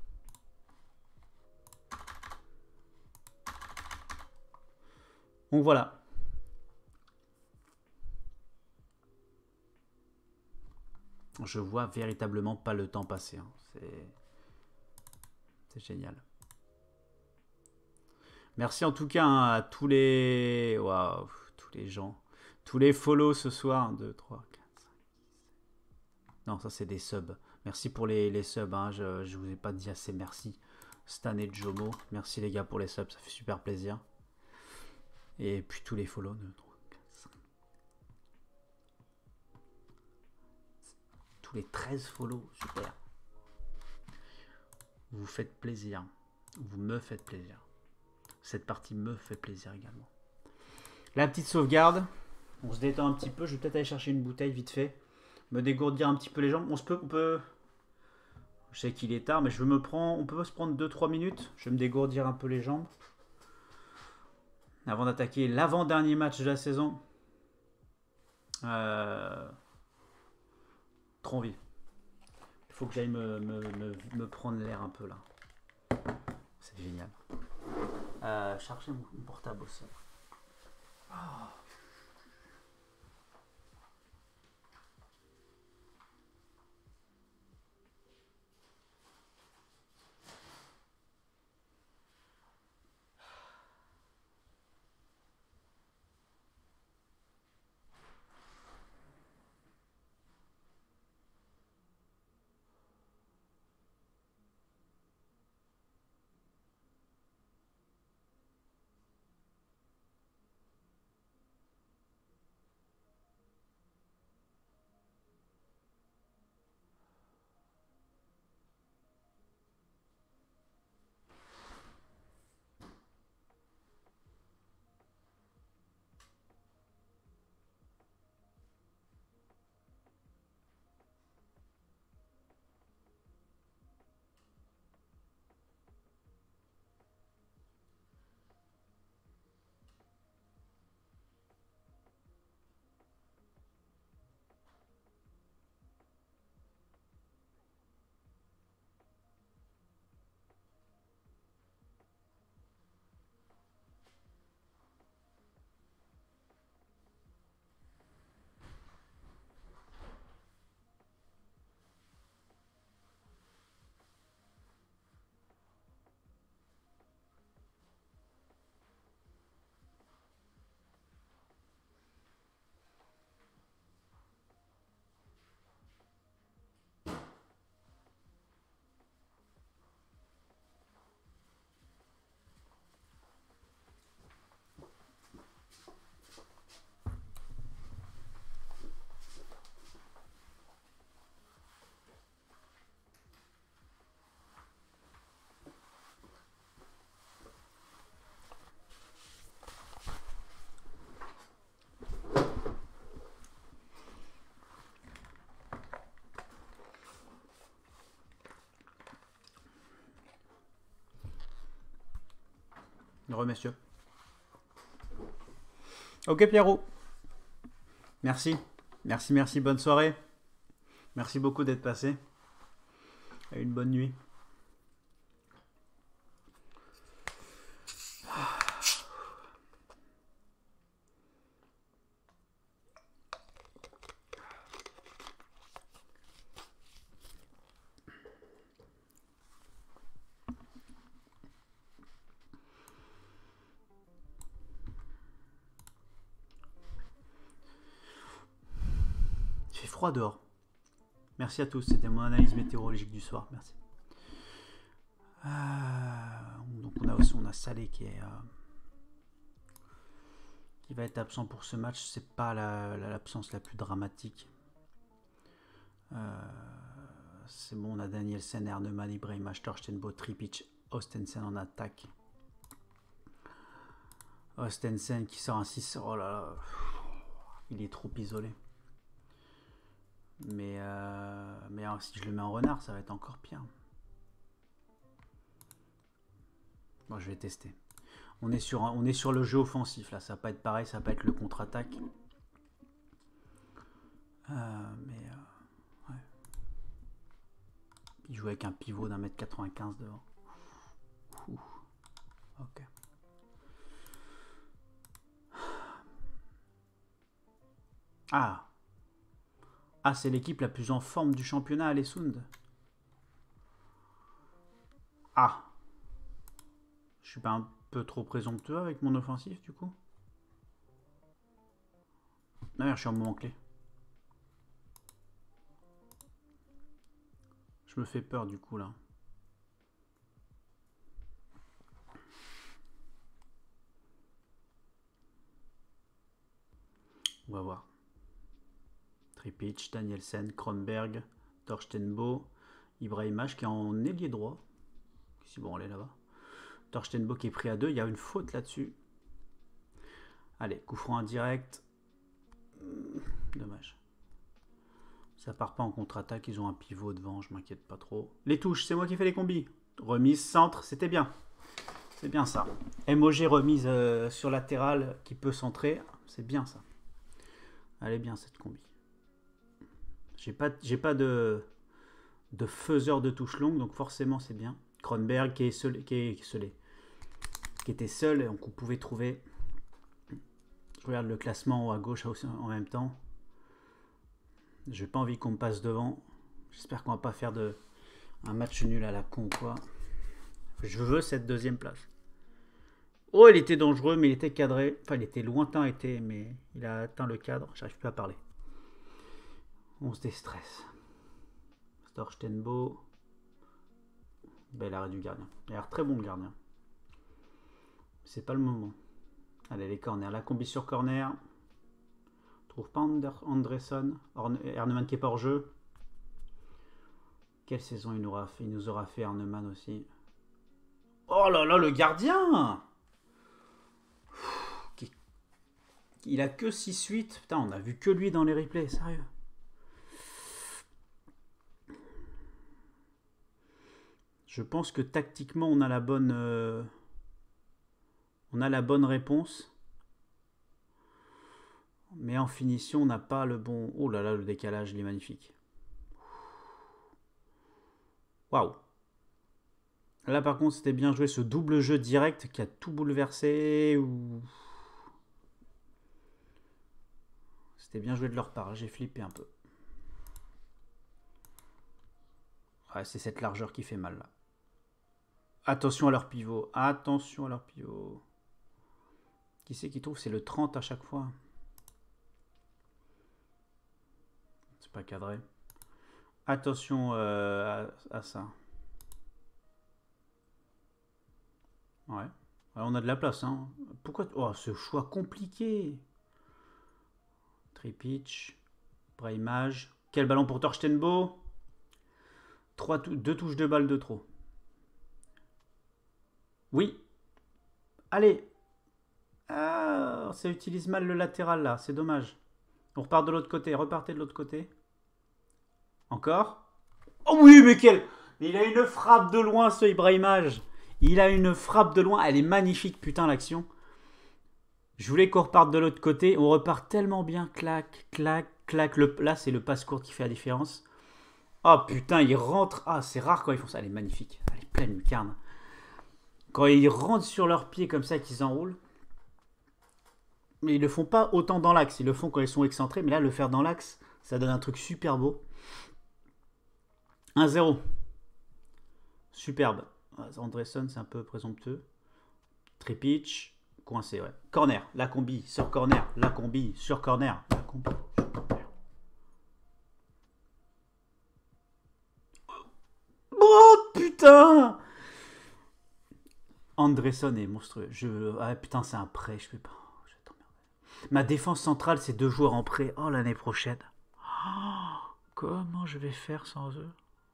Donc voilà. Je vois véritablement pas le temps passer. Hein. C'est... c'est génial. Merci en tout cas hein, à tous les... Waouh, tous les gens. Tous les follow ce soir. un, deux, trois, quatre, cinq, six. Non, ça c'est des subs. Merci pour les, les subs. Hein. Je, je vous ai pas dit assez merci. Stan et Jomo. Merci les gars pour les subs. Ça fait super plaisir. Et puis tous les follow. deux, trois, quatre, cinq. Tous les treize follow. Super. Vous faites plaisir. Vous me faites plaisir. Cette partie me fait plaisir également. La petite sauvegarde. On se détend un petit peu. Je vais peut-être aller chercher une bouteille vite fait. Me dégourdir un petit peu les jambes. On se peut, on peut... Je sais qu'il est tard, mais je me prends... On peut se prendre deux trois minutes. Je vais me dégourdir un peu les jambes. Avant d'attaquer l'avant-dernier match de la saison. Euh... Trop envie. Il faut que j'aille me, me, me, me prendre l'air un peu là. C'est génial. Euh, chercher mon, mon portable aussi. Oh. Heureux, messieurs. Ok, Pierrot. Merci. Merci, merci. Bonne soirée. Merci beaucoup d'être passé. Et une bonne nuit. Il fait froid dehors. Merci à tous. C'était mon analyse météorologique du soir. Merci. Euh, donc on a aussi on a Salé qui est euh, qui va être absent pour ce match. C'est pas la, la, l'absence la plus dramatique. Euh, c'est bon, on a Danielsen, Ernemann, Ibrahimovic, Torstenbo, Tripic, Ostensen en attaque. Ostensen qui sort un six. Oh là là, il est trop isolé. Mais, euh, mais alors, si je le mets en renard, ça va être encore pire. Bon, je vais tester. On est sur, on est sur le jeu offensif là, ça va pas être pareil, ça va pas être le contre-attaque. Euh, mais euh, ouais. Il joue avec un pivot d'un mètre quatre-vingt-quinze devant. Ouh. Ok. Ah. Ah, c'est l'équipe la plus en forme du championnat à l'Essund. Ah. Je suis pas un peu trop présomptueux avec mon offensif du coup? D'ailleurs, je suis en moment clé. Je me fais peur du coup là. On va voir. Tripic, Danielsen, Kronberg, Torstenbo, Ibrahimovic qui est en ailier droit. Si bon, on est là-bas. Torstenbo qui est pris à deux. Il y a une faute là-dessus. Allez, coup franc indirect. Dommage. Ça part pas en contre-attaque. Ils ont un pivot devant. Je m'inquiète pas trop. Les touches, c'est moi qui fais les combis. Remise, centre, c'était bien. C'est bien ça. M O G remise euh, sur latéral qui peut centrer. C'est bien ça. Elle est bien cette combi. J'ai pas, j'ai pas de, de faiseur de touche longue, donc forcément c'est bien. Kronberg qui est seul, qui est seul, qui était seul, et donc on pouvait trouver. Je regarde le classement à gauche aussi en même temps. J'ai pas envie qu'on me passe devant. J'espère qu'on va pas faire de un match nul à la con ou quoi. Je veux cette deuxième place. Oh, il était dangereux, mais il était cadré. Enfin, il était lointain, était, mais il a atteint le cadre. J'arrive plus à parler. On se déstresse. Torstenbo. Bel arrêt du gardien. Il a l'air très bon le gardien. C'est pas le moment. Allez, les corners. La combi sur corner. On trouve pas Ander Andresson. Ernemann qui est pas hors jeu. Quelle saison il nous aura fait, il nous aura fait Ernemann aussi. Oh là là, le gardien! Il a que six huit. Putain, on a vu que lui dans les replays, sérieux. Je pense que tactiquement, on a la bonne, euh, on a la bonne réponse. Mais en finition, on n'a pas le bon... Oh là là, le décalage, il est magnifique. Waouh. Là, par contre, c'était bien joué ce double jeu direct qui a tout bouleversé. Ou... C'était bien joué de leur part. J'ai flippé un peu. Ouais, c'est cette largeur qui fait mal, là. Attention à leur pivot. Attention à leur pivot. Qui c'est qui trouve? C'est le trente à chaque fois. C'est pas cadré. Attention euh, à, à ça. Ouais. Alors on a de la place. Hein. Pourquoi? Oh, ce choix compliqué. Tripic. Braimage. Quel ballon pour Torstenbo. Trois tou deux touches de balle de trop. Oui. Allez. Ah, ça utilise mal le latéral là. C'est dommage. On repart de l'autre côté. Repartez de l'autre côté. Encore. Oh oui, mais quel... Il a une frappe de loin ce Ibrahimovic. Il a une frappe de loin. Elle est magnifique, putain, l'action. Je voulais qu'on reparte de l'autre côté. On repart tellement bien. Clac, clac, clac. Le, là, c'est le passe-court qui fait la différence. Oh putain, il rentre. Ah, c'est rare quand ils font ça. Elle est magnifique. Elle est pleine lucarne. Quand ils rentrent sur leurs pieds comme ça, qu'ils enroulent. Mais ils le font pas autant dans l'axe. Ils le font quand ils sont excentrés. Mais là, le faire dans l'axe, ça donne un truc super beau. un zéro. Superbe. Andresen, c'est un peu présomptueux. Tripitch. Coincé, ouais. Corner. La combi sur corner. La combi sur corner. La combi sur corner. Oh putain! Andresen est monstrueux. Je... Ah putain, c'est un prêt. Je peux pas. Je vais t'emmerder. Ma défense centrale, c'est deux joueurs en prêt. Oh, l'année prochaine. Oh, comment je vais faire sans eux?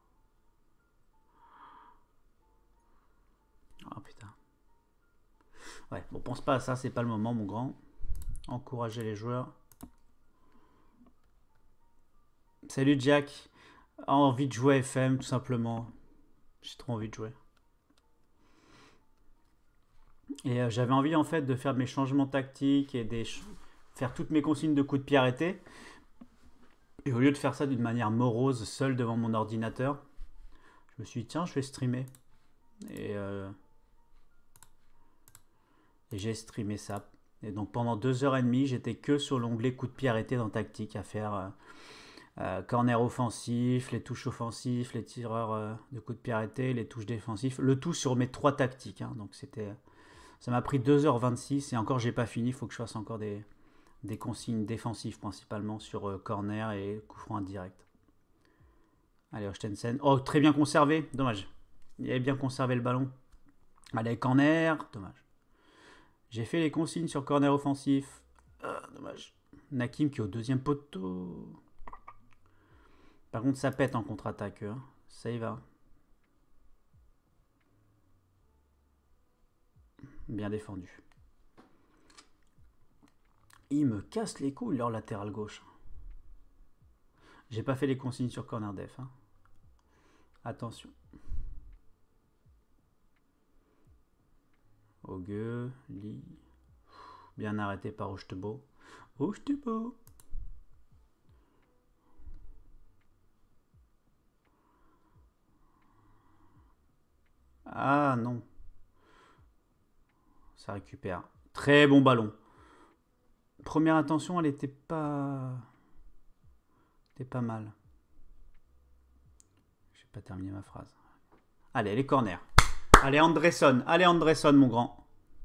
Oh putain. Ouais, bon, pense pas à ça, c'est pas le moment, mon grand. Encourager les joueurs. Salut Jack. Envie de jouer F M, tout simplement. J'ai trop envie de jouer. Et euh, j'avais envie, en fait, de faire mes changements tactiques et des faire toutes mes consignes de coups de pied arrêtés. Et au lieu de faire ça d'une manière morose, seul devant mon ordinateur, je me suis dit, tiens, je vais streamer. Et... Euh... Et j'ai streamé ça. Et donc pendant deux heures et demie, j'étais que sur l'onglet coup de pied arrêté dans tactique à faire euh, euh, corner offensif, les touches offensifs, les tireurs euh, de coup de pied arrêté, les touches défensifs. Le tout sur mes trois tactiques. Hein. Donc c'était, ça m'a pris deux heures vingt-six et encore j'ai pas fini. Il faut que je fasse encore des, des consignes défensives principalement sur euh, corner et coup franc indirect. Allez, Ostensen. Oh, très bien conservé. Dommage. Il avait bien conservé le ballon. Allez, corner. Dommage. J'ai fait les consignes sur corner offensif. Ah, dommage. Nakim qui est au deuxième poteau. Par contre, ça pète en contre-attaque. Hein. Ça y va. Bien défendu. Il me casse les couilles, leur latéral gauche. J'ai pas fait les consignes sur corner def. Hein. Attention. Ogue, Lee. Bien arrêté par Ochtebo. Ochtebo. Ah non. Ça récupère. Très bon ballon. Première intention, elle était pas... était pas mal. Je vais pas terminer ma phrase. Allez, les corners. Allez, Andresen. Allez, Andresen, mon grand.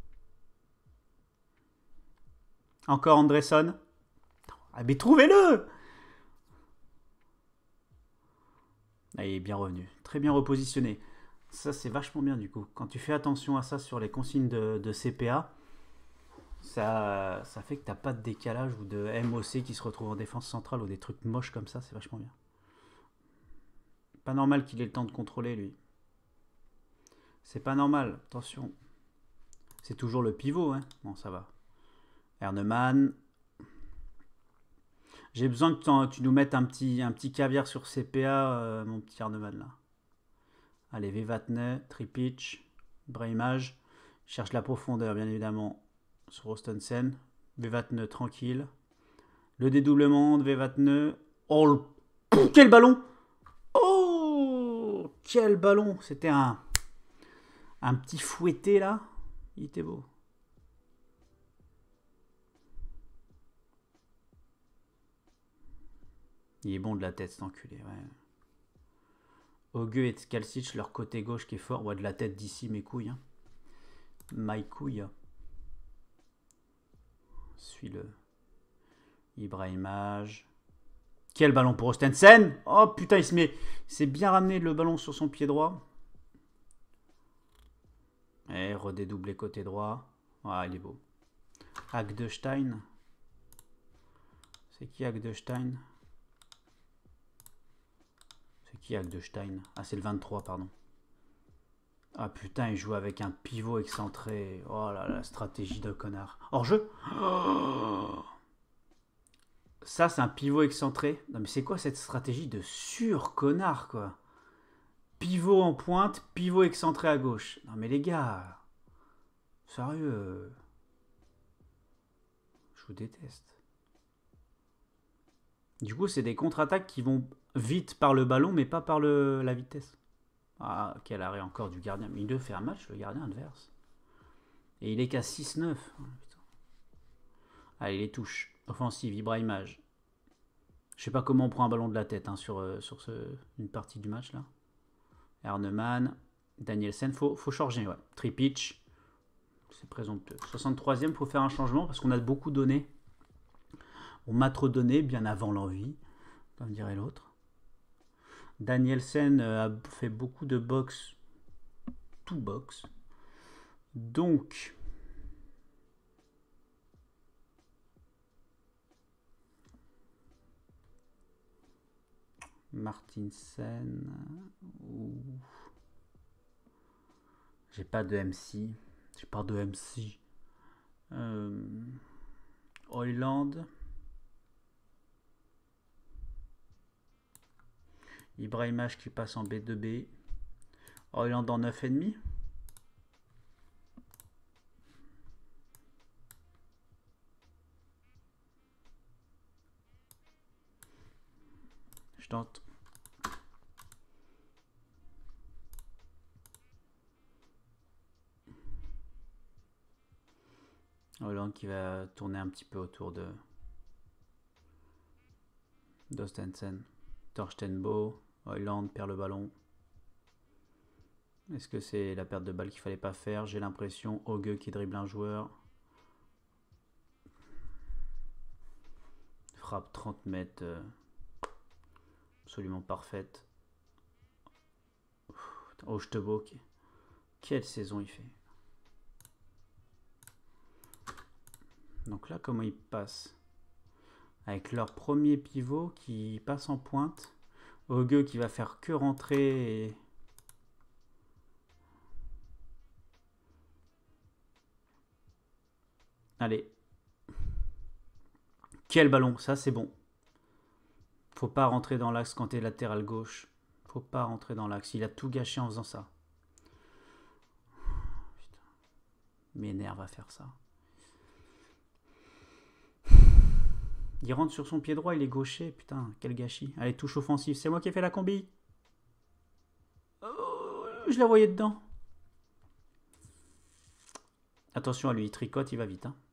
Encore Andresen. Ah, mais trouvez-le! Ah, il est bien revenu. Très bien repositionné. Ça, c'est vachement bien, du coup. Quand tu fais attention à ça sur les consignes de, de C P A, ça, ça fait que tu n'as pas de décalage ou de M O C qui se retrouve en défense centrale ou des trucs moches comme ça. C'est vachement bien. Pas normal qu'il ait le temps de contrôler, lui. C'est pas normal, attention. C'est toujours le pivot, hein. Bon, ça va. Erneman. J'ai besoin que tu nous mettes un petit, un petit caviar sur C P A, euh, mon petit Erneman, là. Allez, Vevatne, Tripitch, Braimage. Cherche la profondeur, bien évidemment, sur Ostensen. Vevatne, tranquille. Le dédoublement de Vevatne. Oh, le... quel ballon! Oh, quel ballon! C'était un... Un petit fouetté là, il était beau. Il est bon de la tête cet enculé, ouais. Ogue et Skalsic, leur côté gauche qui est fort. Ouais, de la tête d'ici, mes couilles. Hein. My couille. Suis-le. Ibrahimage. Quel ballon pour Ostensen! Oh putain, il se met. Il s'est bien ramené le ballon sur son pied droit. Et redédoublé côté droit. Ah, il est beau. Hagdestein. C'est qui Hagdestein? C'est qui Hagdestein? Ah, c'est le vingt-trois, pardon. Ah putain, il joue avec un pivot excentré. Oh là là, stratégie de connard. Hors-jeu. Oh, ça, c'est un pivot excentré. Non mais c'est quoi cette stratégie de sur-connard, quoi? Pivot en pointe, pivot excentré à gauche. Non mais les gars, sérieux, je vous déteste. Du coup, c'est des contre-attaques qui vont vite par le ballon, mais pas par le, la vitesse. Ah, quel arrêt encore du gardien. Mais il doit faire un match, le gardien adverse. Et il est qu'à six neuf. Oh, allez, les touches. Offensive, Ibrahimage. Je sais pas comment on prend un ballon de la tête hein, sur, euh, sur ce, une partie du match là. Erneman, Danielsen, faut, faut changer, ouais. Tripic, c'est présomptueux. soixante-troisième, il faut faire un changement parce qu'on a beaucoup donné. On m'a trop donné bien avant l'envie, comme dirait l'autre. Danielsen a fait beaucoup de box, tout box. Donc, Martinsen, ou... j'ai pas de M C, j'ai pas de M C. Euh... Hoyland. Ibrahimage qui passe en B deux B. Hoyland en neuf virgule cinq. Je tente. Hoyland qui va tourner un petit peu autour de d'Ostensen. Torstenbo. Hoyland perd le ballon. Est-ce que c'est la perte de balle qu'il fallait pas faire? J'ai l'impression. Hogue qui dribble un joueur. Frappe trente mètres. Euh, absolument parfaite. Ochtebo. Qui... Quelle saison il fait. Donc là, comment ils passent? Avec leur premier pivot qui passe en pointe. Hogue qui va faire que rentrer. Et... Allez. Quel ballon, ça c'est bon. Faut pas rentrer dans l'axe quand t'es latéral gauche. Faut pas rentrer dans l'axe. Il a tout gâché en faisant ça. Putain. M'énerve à faire ça. Il rentre sur son pied droit, il est gaucher. Putain, quel gâchis. Allez, touche offensive. C'est moi qui ai fait la combi. Oh, je la voyais dedans. Attention à lui, il tricote, il va vite. Hein.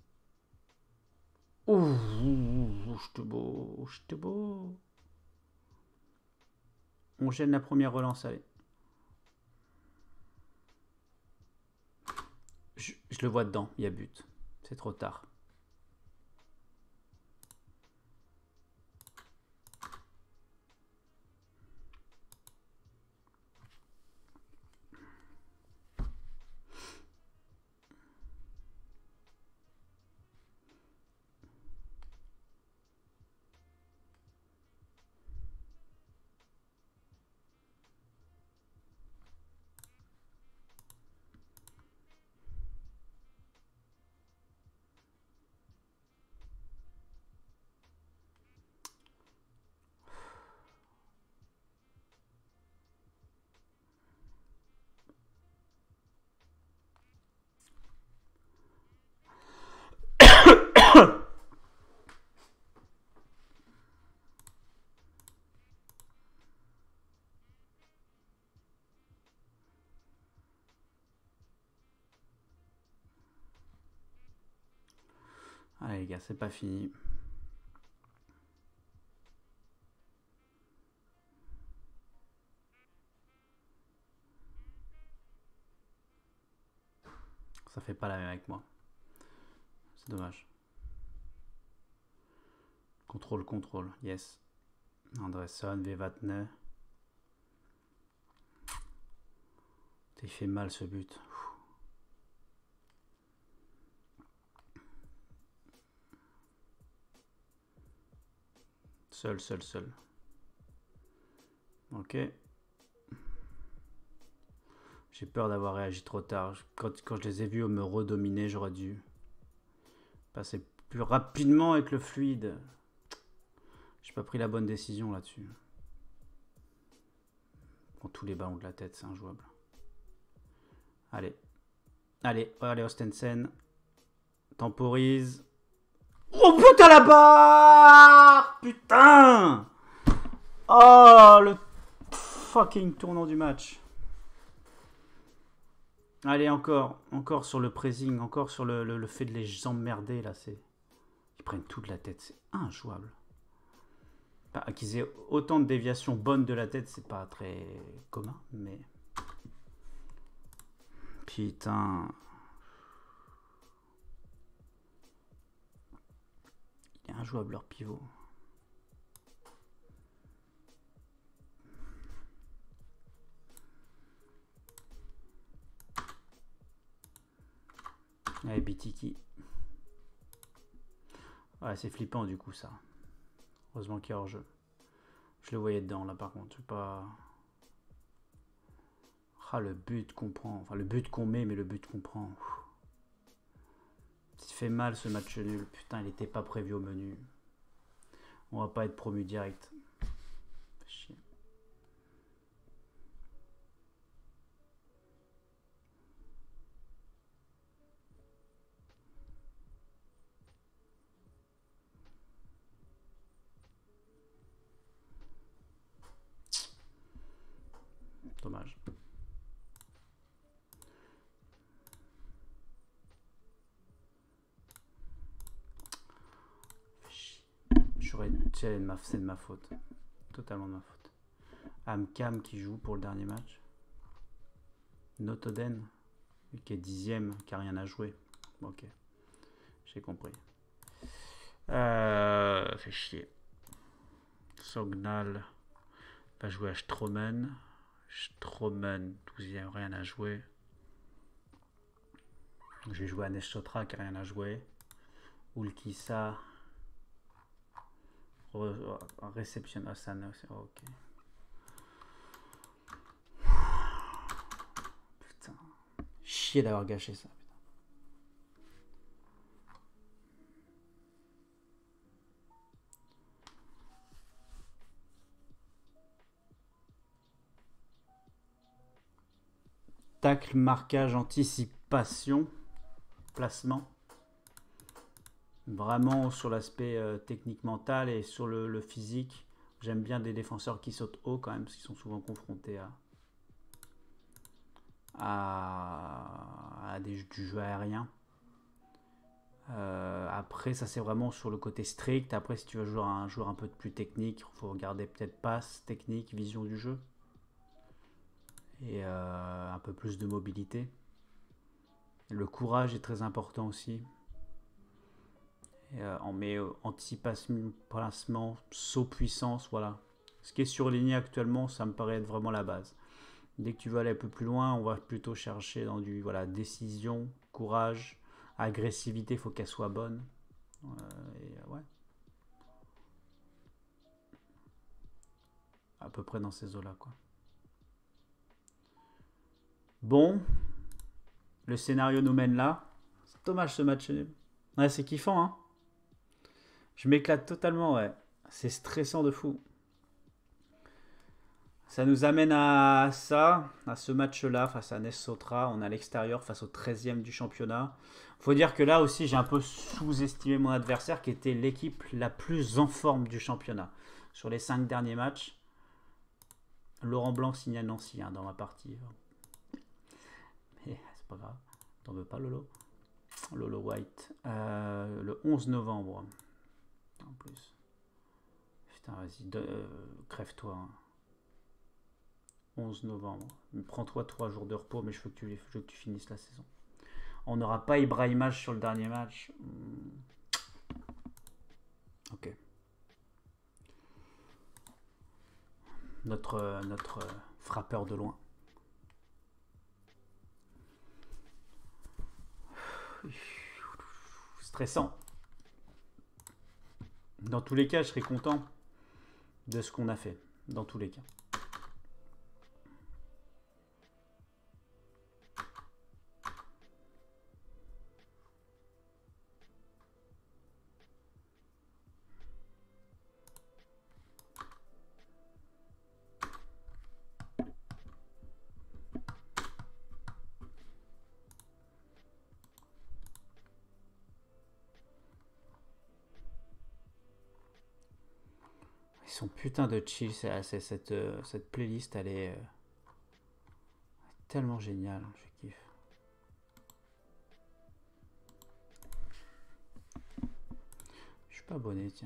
Ouh, je te beau, je te beau. On gêne la première relance, allez. Je, je le vois dedans, il y a but. C'est trop tard. Allez les gars, c'est pas fini. Ça fait pas la même avec moi. C'est dommage. Contrôle, contrôle, yes. Andresson, Vevatne. Il fait mal ce but. Seul, seul, seul. Ok. J'ai peur d'avoir réagi trop tard. Quand, quand je les ai vus me redominer, j'aurais dû passer plus rapidement avec le fluide. J'ai pas pris la bonne décision là-dessus. prend tous les ballons de la tête, c'est injouable. Allez. Allez, allez, Ostensen. Temporise. Oh putain, la barre! Putain! Oh, le fucking tournant du match. Allez, encore. Encore sur le pressing. Encore sur le, le, le fait de les emmerder, là. C'est... Ils prennent tout de la tête. C'est injouable. Bah, qu'ils aient autant de déviations bonnes de la tête, c'est pas très commun, mais... Putain... Il est injouable leur pivot. Allez, Bitiki. Ouais, c'est flippant du coup ça. Heureusement qu'il y a hors-jeu. Je le voyais dedans là par contre. Je sais pas. Ah, le but qu'on prend. Enfin, le but qu'on met, mais le but qu'on prend. Ça fait mal ce match nul. Putain, il n'était pas prévu au menu. On va pas être promu direct. Chier. Dommage. C'est de, de ma faute. Totalement de ma faute. Amcam qui joue pour le dernier match. Notoden qui est dixième, qui n'a rien à jouer. Ok. J'ai compris. Euh, fait chier. Sognal va jouer à Stroman. Stroman, douzième, rien à jouer. Je vais jouer à Neshotra qui n'a rien à jouer. Ulkissa. Réception Asana. Ok. Putain. Chier d'avoir gâché ça. Tacle, marquage, anticipation, placement. Vraiment sur l'aspect euh, technique mental et sur le, le physique. J'aime bien des défenseurs qui sautent haut quand même, parce qu'ils sont souvent confrontés à, à, à des, du jeu aérien. Euh, après, ça c'est vraiment sur le côté strict. Après, si tu veux jouer un joueur un peu plus technique, il faut regarder peut-être passe, technique, vision du jeu. Et euh, un peu plus de mobilité. Le courage est très important aussi. Et, euh, on met euh, anticipation, placement, saut, puissance, voilà. Ce qui est surligné actuellement, ça me paraît être vraiment la base. Dès que tu veux aller un peu plus loin, on va plutôt chercher dans du voilà, décision, courage, agressivité, il faut qu'elle soit bonne. Euh, et, euh, ouais. À peu près dans ces eaux-là, quoi. Bon, le scénario nous mène là. C'est dommage ce match. Ouais, c'est kiffant, hein. Je m'éclate totalement, ouais. C'est stressant de fou. Ça nous amène à ça, à ce match-là face à Nessotra. On est à l'extérieur face au treizième du championnat. Faut dire que là aussi, j'ai un peu sous-estimé mon adversaire qui était l'équipe la plus en forme du championnat. Sur les cinq derniers matchs, Laurent Blanc signe à Nancy hein, dans ma partie. Mais c'est pas grave. T'en veux pas, Lolo? Lolo White. Euh, le onze novembre. En plus. Putain, vas-y, euh, crève-toi. Hein. onze novembre. Prends-toi trois jours de repos, mais je veux que tu, je veux que tu finisses la saison. On n'aura pas Ibrahimage sur le dernier match. Ok. Notre, notre frappeur de loin. Stressant. Dans tous les cas, je serais content de ce qu'on a fait. Dans tous les cas. Ils sont putain de chill. C'est, c'est- cette, euh, cette playlist, elle est euh, tellement géniale. Je kiffe. Je suis pas abonné, tiens.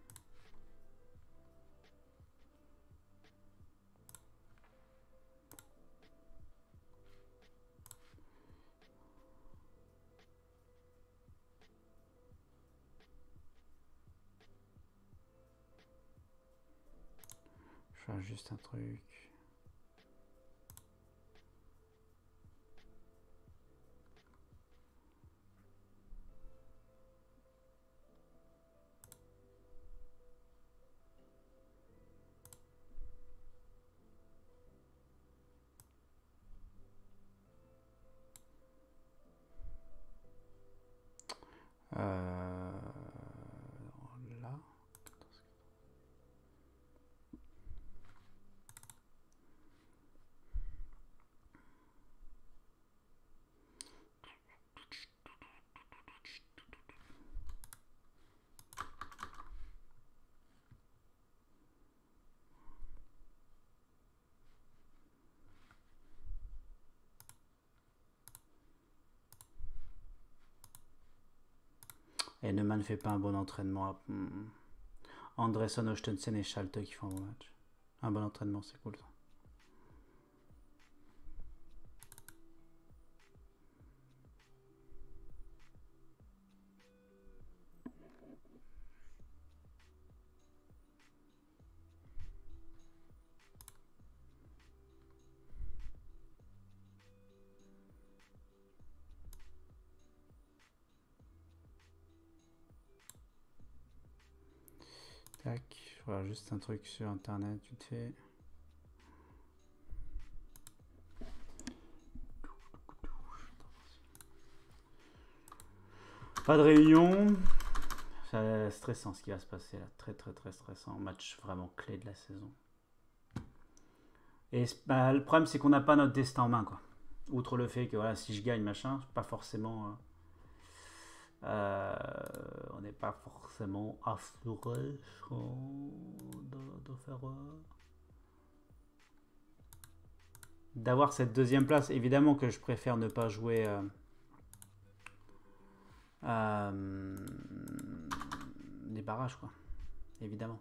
Je fais juste un truc. Euh, là. Et Neumann ne fait pas un bon entraînement. Hmm. Andresson, Ostensen et Schalte qui font un bon match. Un bon entraînement, c'est cool ça. Tac, voilà, juste un truc sur internet, tu te fais. Pas de réunion. C'est stressant ce qui va se passer là. Très très très stressant. Match vraiment clé de la saison. Et bah, le problème c'est qu'on n'a pas notre destin en main quoi. Outre le fait que voilà, si je gagne machin, pas forcément. Euh, on n'est pas forcément assuré de, de faire. Euh, d'avoir cette deuxième place. Évidemment que je préfère ne pas jouer. Euh, euh, des barrages quoi. Évidemment.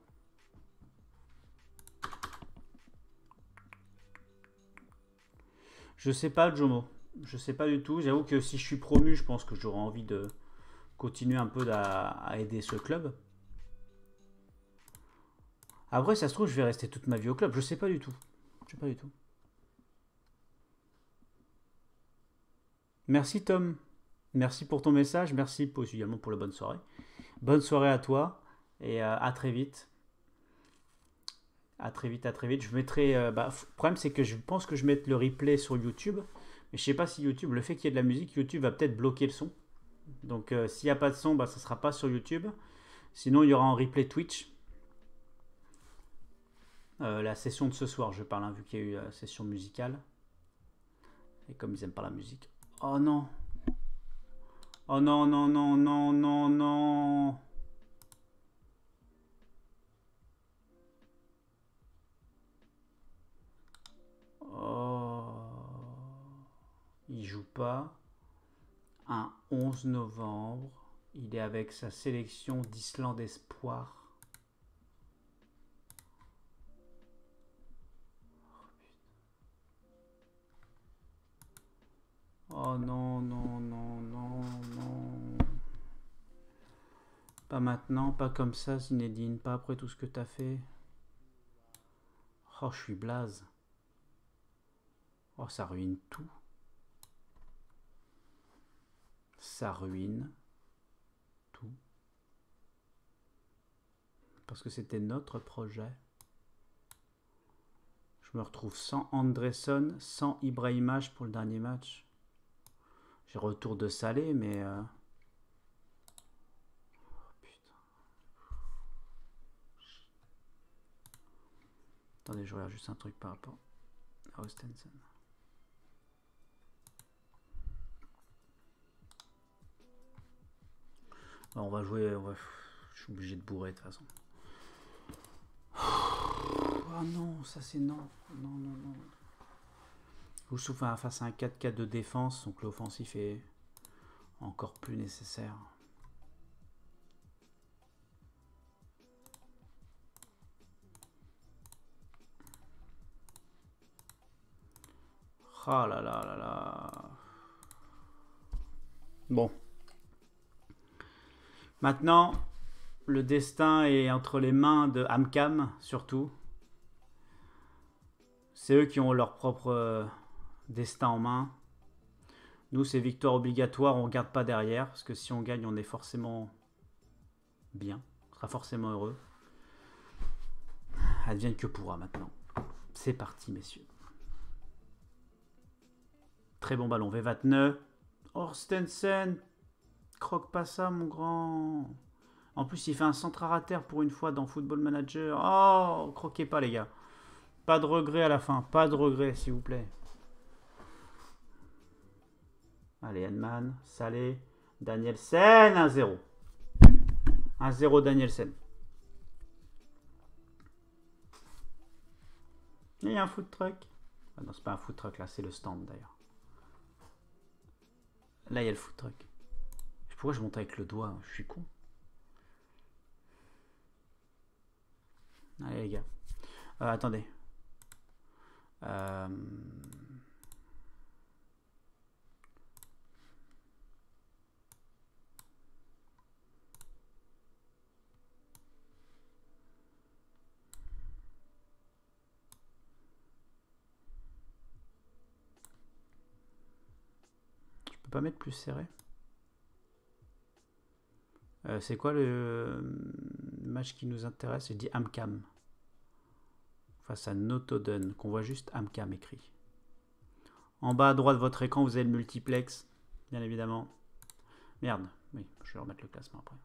Je sais pas, Jomo. Je sais pas du tout. J'avoue que si je suis promu, je pense que j'aurai envie de continuer un peu à, à aider ce club. Après, ça se trouve, je vais rester toute ma vie au club. Je sais pas du tout. Je sais pas du tout. Merci Tom. Merci pour ton message. Merci pour, également pour la bonne soirée. Bonne soirée à toi. Et euh, à très vite. À très vite, à très vite. Je mettrai. Euh, bah, le problème, c'est que je pense que je mette le replay sur YouTube. Mais je sais pas si YouTube, le fait qu'il y ait de la musique, YouTube va peut-être bloquer le son. Donc euh, s'il n'y a pas de son, bah, ça ne sera pas sur YouTube. Sinon, il y aura en replay Twitch. Euh, la session de ce soir, je parle, hein, vu qu'il y a eu la session musicale. Et comme ils n'aiment pas la musique. Oh non. Oh non, non, non, non, non, non. Oh. Il joue pas. Un onze novembre. Il est avec sa sélection d'Islande Espoir. Oh non, non, non, non, non. Pas maintenant, pas comme ça, Zinedine, pas après tout ce que t'as fait. Oh, je suis blaze. Oh, ça ruine tout. Ça ruine tout. Parce que c'était notre projet. Je me retrouve sans Andresson, sans Ibrahimach pour le dernier match. J'ai retour de Salé, mais... Euh... Oh, putain. Attendez, je regarde juste un truc par rapport à Ostensen. On va jouer... Ouais. Je suis obligé de bourrer de toute façon. Oh non, ça c'est non. Non, non, non. Vous souffrez face à un quatre quatre de défense, donc l'offensif est encore plus nécessaire. Oh là là là là. Bon. Maintenant, le destin est entre les mains de Amcam, surtout. C'est eux qui ont leur propre euh, destin en main. Nous, c'est victoire obligatoire, on ne regarde pas derrière, parce que si on gagne, on est forcément bien. On sera forcément heureux. Advienne que pourra maintenant. C'est parti, messieurs. Très bon ballon, V vingt-neuf. Horstensen. Croque pas ça, mon grand. En plus, il fait un centre à terre pour une fois dans Football Manager. Oh, croquez pas, les gars. Pas de regret à la fin. Pas de regret, s'il vous plaît. Allez, Henman, Salé, Danielsen, un zéro. un zéro Danielsen. Il y a un food truck. Ah non, c'est pas un food truck là, c'est le stand d'ailleurs. Là, il y a le food truck. Pourquoi je monte avec le doigt? Je suis con. Allez, les gars. Euh, attendez. Euh... Je peux pas mettre plus serré. Euh, c'est quoi le match qui nous intéresse? Il dit Amcam. Face à Notoden, qu'on voit juste Amcam écrit. En bas à droite de votre écran, vous avez le multiplex, bien évidemment. Merde, oui, je vais remettre le classement après.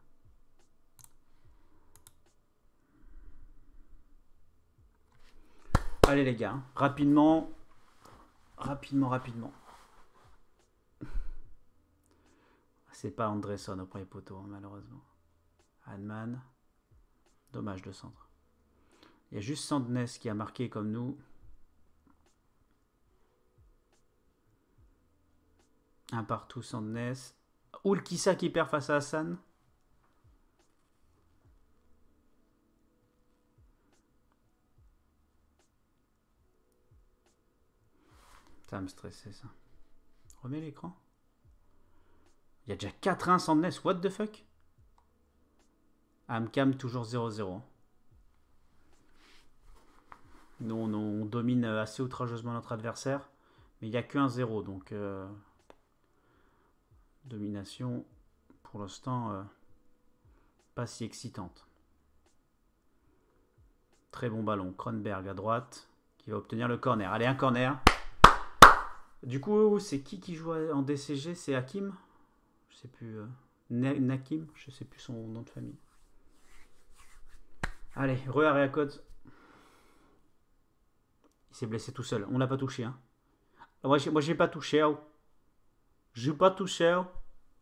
Allez les gars, rapidement, rapidement, rapidement. C'est pas Andresson au premier poteau, hein, malheureusement. Hanman, dommage de centre. Il y a juste Sandnes qui a marqué comme nous. Un partout, Sandnes. Oulkissa qui perd face à Hassan. Ça va me stresser, ça. Remets l'écran. Il y a déjà quatre un Sandnes. What the fuck? Amcam toujours zéro zéro. Nous, on, on domine assez outrageusement notre adversaire. Mais il n'y a qu'un zéro. Donc, euh, domination, pour l'instant, euh, pas si excitante. Très bon ballon. Kronberg à droite, qui va obtenir le corner. Allez, un corner. Du coup, c'est qui qui joue en D C G? C'est Hakim? Je sais plus. Euh, Nakim? Je sais plus son nom de famille. Allez, re-arrêt à code. Il s'est blessé tout seul. On l'a pas touché. Hein. Moi, j'ai, moi, j'ai pas touché. Oh. J'ai pas touché. Oh.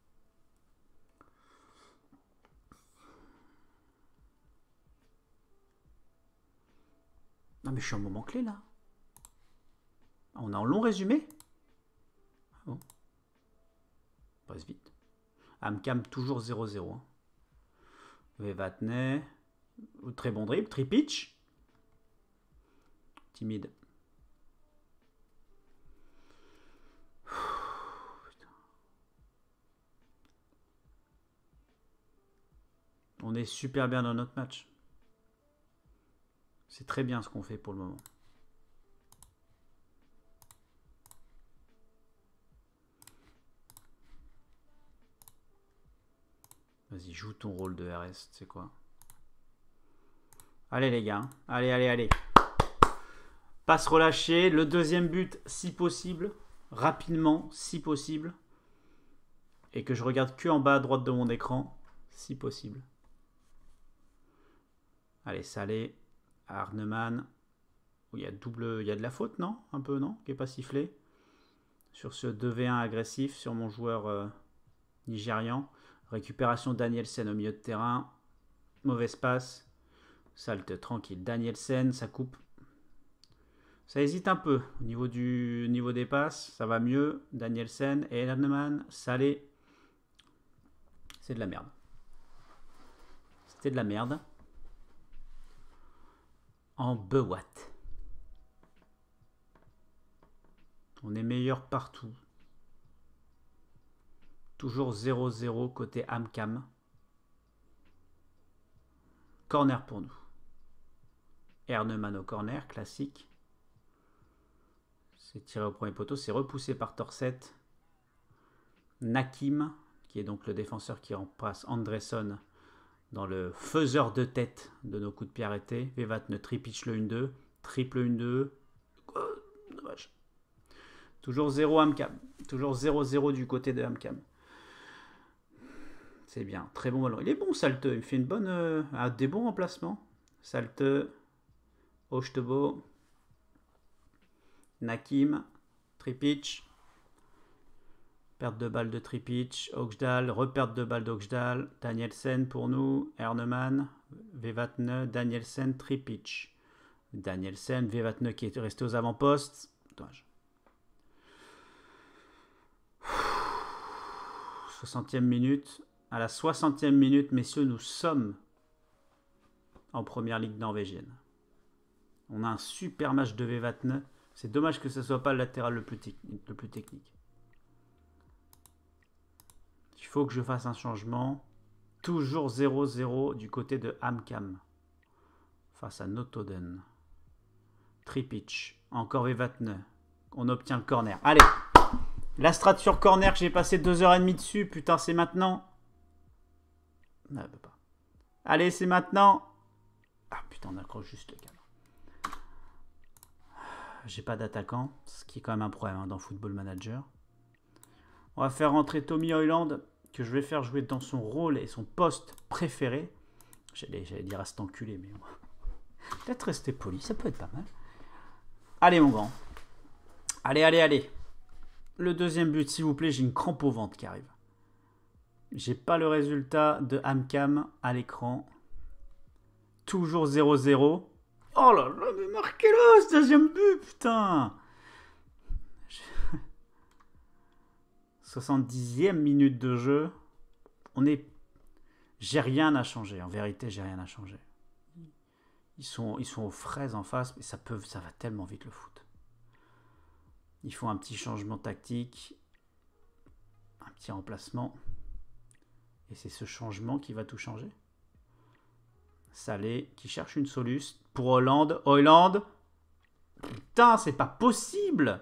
Non, mais je suis en moment clé, là. On a un long résumé. Oh. Passe vite. Amcam, toujours zéro zéro. Hein. Vevatney. Très bon dribble. Tripitch. Timide. On est super bien dans notre match. C'est très bien ce qu'on fait pour le moment. Vas-y, joue ton rôle de R S, c'est quoi? Allez les gars, allez, allez, allez. Passe relâchée, le deuxième but si possible, rapidement, si possible. Et que je regarde que en bas à droite de mon écran, si possible. Allez, Salé, Arneman. Il y a double, il y a de la faute, non? Un peu, non? Qui n'est pas sifflé. Sur ce deux v un agressif sur mon joueur euh, nigérian. Récupération Danielsen au milieu de terrain. Mauvaise passe. Salte tranquille. Danielsen, ça coupe. Ça hésite un peu au niveau, du, niveau des passes. Ça va mieux. Danielsen, Ehleman, Salé. C'est de la merde. C'était de la merde. En Bewat. On est meilleur partout. Toujours zéro zéro côté Amcam. Corner pour nous. Erneman au corner, classique. C'est tiré au premier poteau, c'est repoussé par Torset. Nakim, qui est donc le défenseur qui remplace Andresson dans le faiseur de tête de nos coups de pied arrêtés. Vevatne tripitch le un deux, triple un deux. Oh, dommage. Toujours zéro Amcam. Toujours zéro zéro du côté de Amcam. C'est bien, très bon ballon. Il est bon, Salte. Il fait une bonne, euh, ah, des bons remplacements. Salte, Ochtebo, Nakim, Tripitch. Perte de balle de Tripitch, Oxdal, reperte de balle d'Oxdal, Danielsen pour nous, Erneman, Vevatne, Danielsen, Tripitch. Danielsen, Vevatne qui est resté aux avant-postes. Dommage. soixantième minute. À la soixantième minute, messieurs, nous sommes en première ligue norvégienne. On a un super match de Vevatne. C'est dommage que ce ne soit pas le latéral le plus, le plus technique. Il faut que je fasse un changement. Toujours zéro zéro du côté de Amcam. Face à Notoden. Tripitch. Encore Vevatne. On obtient le corner. Allez. La strat sur corner que j'ai passé deux heures trente dessus. Putain, c'est maintenant. Non, elle peut pas. Allez, c'est maintenant. Ah putain, on accroche juste le cadre. J'ai pas d'attaquant. Ce qui est quand même un problème hein, dans Football Manager. On va faire rentrer Tommy Højlund, que je vais faire jouer dans son rôle et son poste préféré. J'allais dire à cet enculé, mais peut-être rester poli, ça peut être pas mal. Allez, mon grand. Allez, allez, allez. Le deuxième but, s'il vous plaît, j'ai une crampe au ventre qui arrive. J'ai pas le résultat de Amcam à l'écran. Toujours zéro zéro. Oh là là, mais marquez-le, ce deuxième but, putain. soixante-dixième minute de jeu. On est... J'ai rien à changer. En vérité, j'ai rien à changer. Ils sont, ils sont aux fraises en face, mais ça, peut, ça va tellement vite le foot. Ils font un petit changement tactique. Un petit remplacement. Et c'est ce changement qui va tout changer. Salé qui cherche une solution pour Hollande. Højlund. Putain, c'est pas possible.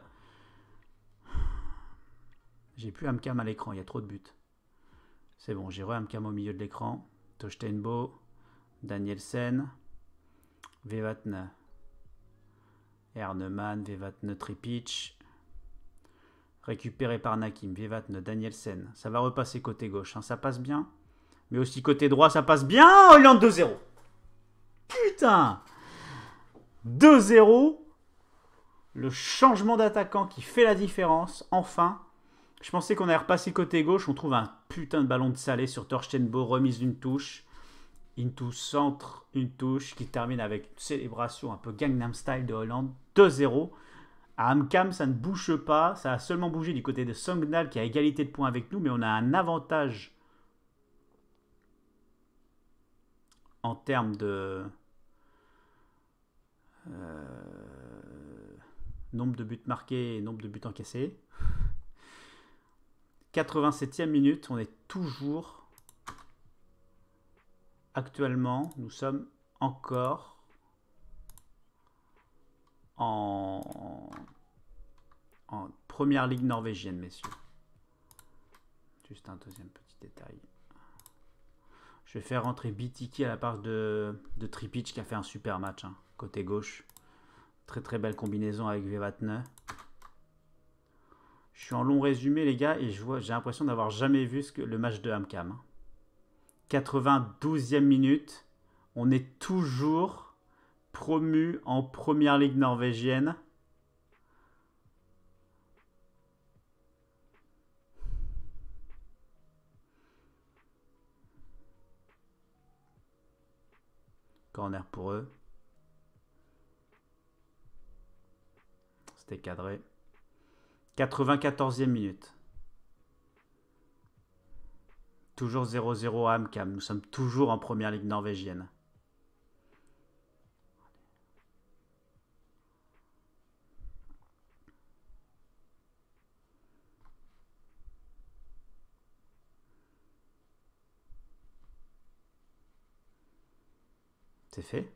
J'ai plus Amcam à l'écran, il y a trop de buts. C'est bon, j'ai re-Amcam au milieu de l'écran. Toshtenbo, Danielsen, Vevatne, Erneman, Vevatne, Tripitch. Récupéré par Nakim, Vevatne, Danielsen. Ça va repasser côté gauche, hein, ça passe bien. Mais aussi côté droit, ça passe bien. Højlund deux zéro. Putain, deux zéro. Le changement d'attaquant qui fait la différence, enfin. Je pensais qu'on allait repasser côté gauche. On trouve un putain de ballon de Salé sur Torstenbo. Remise d'une touche. Into centre, une touche qui termine avec une célébration un peu Gangnam Style de Højlund. deux zéro. À Amcam, ça ne bouge pas. Ça a seulement bougé du côté de Sogndal qui a égalité de points avec nous. Mais on a un avantage en termes de euh, nombre de buts marqués et nombre de buts encaissés. quatre-vingt-septième minute, on est toujours, actuellement, nous sommes encore en, en première ligue norvégienne, messieurs. Juste un deuxième petit détail. Je vais faire rentrer Bitiki à la part de, de Tripitch qui a fait un super match, hein, côté gauche. Très très belle combinaison avec Vevatne. Je suis en long résumé, les gars, et j'ai l'impression d'avoir jamais vu ce que, le match de Amcam. quatre-vingt-douzième minute. On est toujours promu en première ligue norvégienne. Corner pour eux. c'était cadré. quatre-vingt-quatorzième minute. Toujours zéro zéro à Amcam. Nous sommes toujours en première ligue norvégienne. C'est fait.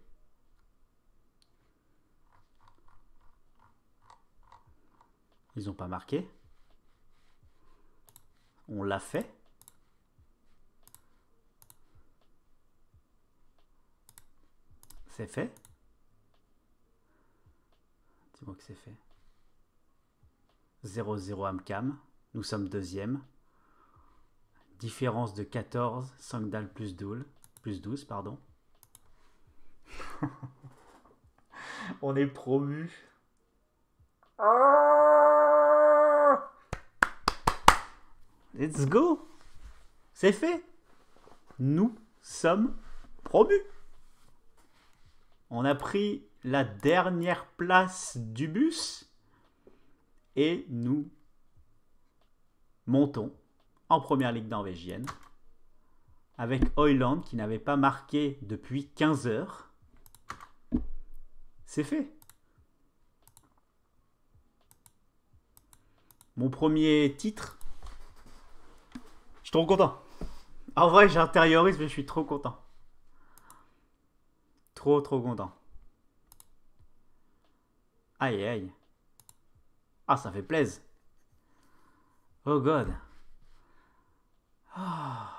Ils n'ont pas marqué. On l'a fait. C'est fait. Dis-moi que c'est fait. zéro zéro Amcam. Nous sommes deuxième. Différence de quatorze. Sogndal plus douze. Plus douze, pardon. On est promu. Let's go. C'est fait. Nous sommes promus. On a pris la dernière place du bus et nous montons en première ligue norvégienne avec Oiland qui n'avait pas marqué depuis quinze heures. C'est fait. Mon premier titre. Je suis trop content. En vrai, j'intériorise, mais je suis trop content. Trop, trop content. Aïe, aïe. Ah, ça fait plaisir. Oh God. Ah.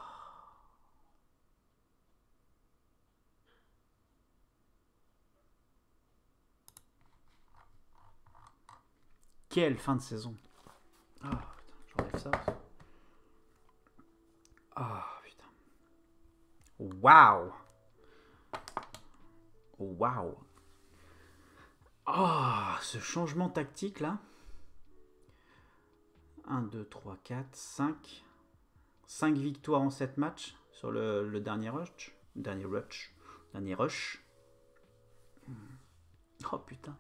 Quelle fin de saison. Ah, putain, j'enlève ça. Ah, putain. Waouh. Waouh. Ah, ce changement tactique là. un, deux, trois, quatre, cinq. cinq victoires en sept matchs sur le, le dernier rush. Dernier rush. Dernier rush. Oh putain.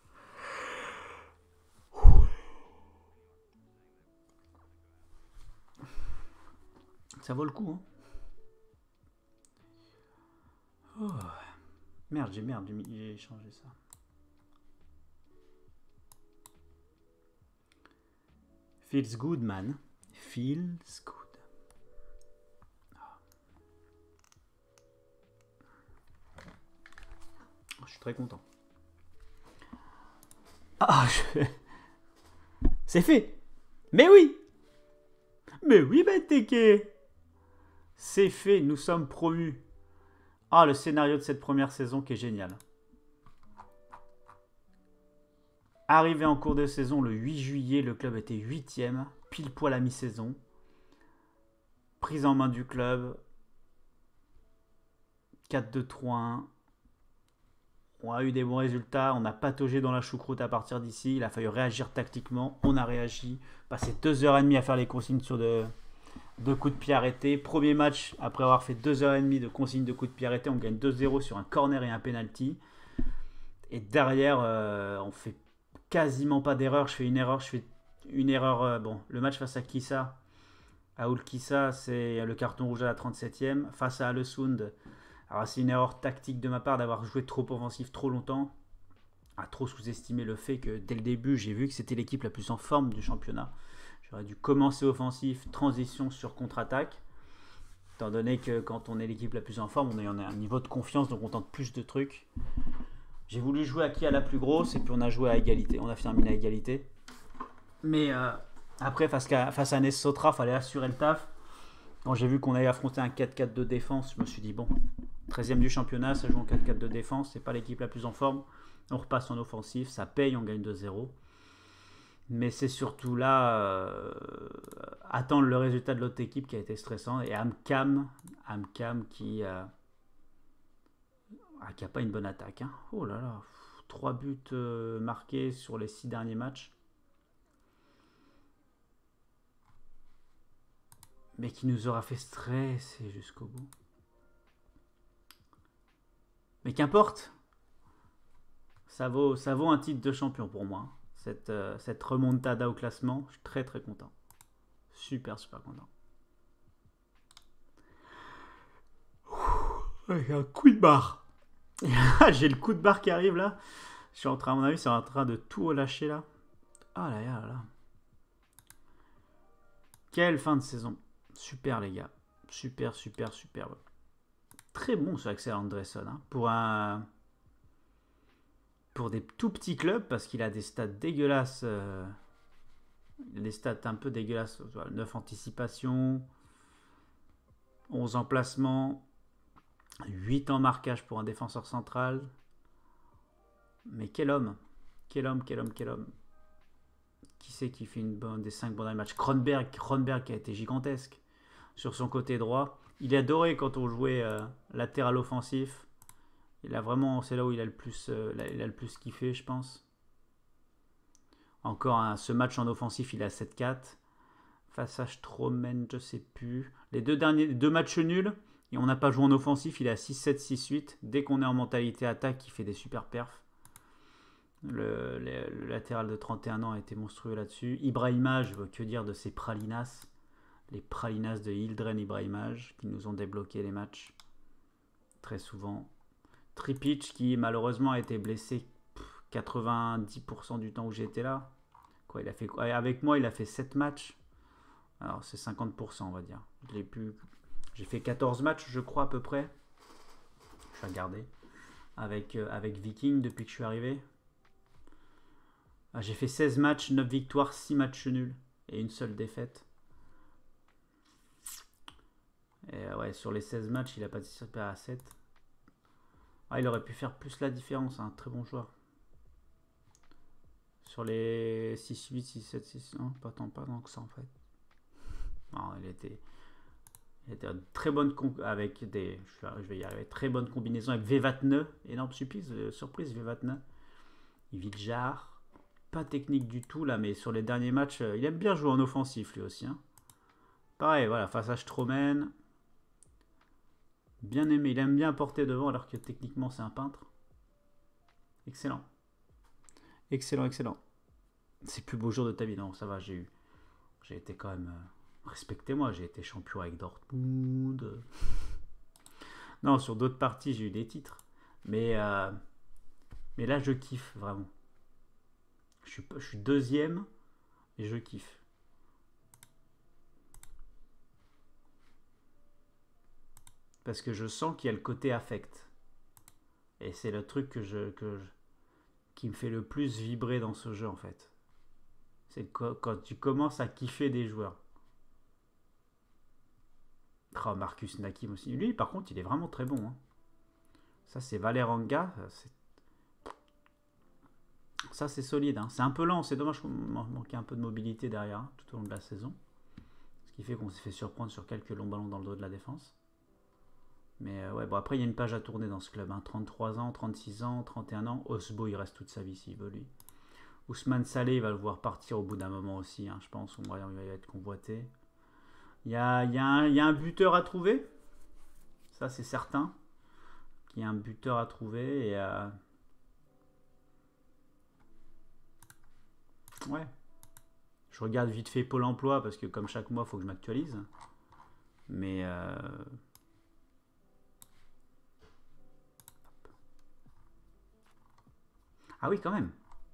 Ça vaut le coup, hein. Oh. Merde, j'ai merde, j'ai changé ça. Feels good, man. Feels good. Oh, je suis très content. Ah, je... C'est fait. Mais oui. Mais oui, Benteke. C'est fait, nous sommes promus. Ah, le scénario de cette première saison qui est génial. Arrivé en cours de saison le huit juillet, le club était huitième, pile poil à mi-saison. Prise en main du club. quatre deux trois un. On a eu des bons résultats, on a pataugé dans la choucroute à partir d'ici. Il a fallu réagir tactiquement, on a réagi. Passé deux heures trente à faire les consignes sur de... Deux coups de pied arrêtés. Premier match, après avoir fait deux heures trente de consignes de coups de pied arrêtés, on gagne deux zéro sur un corner et un penalty. Et derrière, euh, on fait quasiment pas d'erreur. Je fais une erreur. Je fais une erreur. Euh, bon, le match face à Kissa, à Ulkissa, c'est le carton rouge à la trente-septième. Face à Alesund, alors c'est une erreur tactique de ma part d'avoir joué trop offensif trop longtemps. À trop sous-estimer le fait que dès le début, j'ai vu que c'était l'équipe la plus en forme du championnat. J'aurais dû commencer offensif, transition sur contre-attaque. Étant donné que quand on est l'équipe la plus en forme, on a un niveau de confiance, donc on tente plus de trucs. J'ai voulu jouer à qui à la plus grosse, et puis on a joué à égalité. On a terminé à égalité. Mais euh, après, face à, face à Nessotra, il fallait assurer le taf. Quand j'ai vu qu'on allait affronter un quatre quatre de défense, je me suis dit, bon, treizième du championnat, ça joue en quatre quatre de défense, c'est pas l'équipe la plus en forme. On repasse en offensif, ça paye, on gagne deux zéro. Mais c'est surtout là euh, attendre le résultat de l'autre équipe qui a été stressant. Et Amcam, Amcam qui euh, ah, qui a pas une bonne attaque. Hein. Oh là là, trois buts euh, marqués sur les six derniers matchs. Mais qui nous aura fait stresser jusqu'au bout. Mais qu'importe, ça vaut, ça vaut un titre de champion pour moi. cette, euh, cette remontada au classement. Je suis très très content. Super super content. J'ai un coup de barre. J'ai le coup de barre qui arrive là. Je suis en train, à mon avis, c'est en train de tout relâcher là. Ah là là là. Quelle fin de saison. Super les gars. Super super superbe. Très bon ce Axel Andrésson. Hein. Pour un... Pour des tout petits clubs, parce qu'il a des stats dégueulasses. Euh... Il a des stats un peu dégueulasses. neuf anticipations. onze emplacements. huit en marquage pour un défenseur central. Mais quel homme. Quel homme, quel homme, quel homme. Qui c'est qui fait une bonne, des cinq bons matchs? Kronberg, Kronberg qui a été gigantesque sur son côté droit. Il adorait quand on jouait euh, latéral offensif. Il a vraiment, c'est là où il a le plus, euh, il a le plus kiffé, je pense. Encore un, ce match en offensif, il a sept quatre. Face à Stroman, je sais plus. Les deux derniers, deux matchs nuls, et on n'a pas joué en offensif, il a six sept, six huit. Dès qu'on est en mentalité attaque, il fait des super perfs. Le, le, le latéral de trente et un ans a été monstrueux là-dessus. Ibrahimaj, que dire de ces pralinas? Les pralinas de Yildirim Ibrahimaj qui nous ont débloqué les matchs très souvent. Tripic qui malheureusement a été blessé quatre-vingt-dix pour cent du temps où j'étais là. Quoi, il a fait, avec moi, il a fait sept matchs. Alors c'est cinquante pour cent on va dire. J'ai pu, j'ai fait quatorze matchs je crois à peu près. Je vais regarder. Avec, euh, avec Viking depuis que je suis arrivé. Ah, j'ai fait seize matchs, neuf victoires, six matchs nuls et une seule défaite. Et ouais, sur les seize matchs, il a participé à sept. Ah, il aurait pu faire plus la différence, un hein, très bon joueur. Sur les six huit, six sept, six... Non, pas tant, pas tant que ça en fait. Non, il était... Il était très bonne avec des... Je vais y arriver. Très bonne combinaison avec Vevatne. Énorme surprise, surprise Vevatne. Viljar. Pas technique du tout là, mais sur les derniers matchs, euh, il aime bien jouer en offensif lui aussi. Hein. Pareil, voilà, face à Stroman. Bien aimé, il aime bien porter devant alors que techniquement c'est un peintre. Excellent. Excellent, excellent. C'est le plus beau jour de ta vie, non, ça va, j'ai eu. J'ai été quand même. Euh, respectez-moi, j'ai été champion avec Dortmund. Non, sur d'autres parties, j'ai eu des titres. Mais, euh, mais là, je kiffe vraiment. Je suis, je suis deuxième et je kiffe. Parce que je sens qu'il y a le côté affect. Et c'est le truc que je, que je, qui me fait le plus vibrer dans ce jeu en fait. C'est quand, quand tu commences à kiffer des joueurs. Oh, Marcus Nakim aussi. Lui par contre il est vraiment très bon. Hein. Ça c'est Valeranga. Ça c'est solide. Hein. C'est un peu lent. C'est dommage qu'on manquait un peu de mobilité derrière hein, tout au long de la saison. Ce qui fait qu'on s'est fait surprendre sur quelques longs ballons dans le dos de la défense. Mais euh, ouais, bon après il y a une page à tourner dans ce club. Hein. trente-trois ans, trente-six ans, trente et un ans. Osbo il reste toute sa vie s'il veut lui. Ousmane Saleh il va le voir partir au bout d'un moment aussi. Hein, je pense on va, il va être convoité. Il y a, il, y a un, il y a un buteur à trouver. Ça c'est certain. Qu'il y a un buteur à trouver. Et euh... ouais. Je regarde vite fait Pôle emploi parce que comme chaque mois il faut que je m'actualise. Mais... Euh... Ah oui, quand même.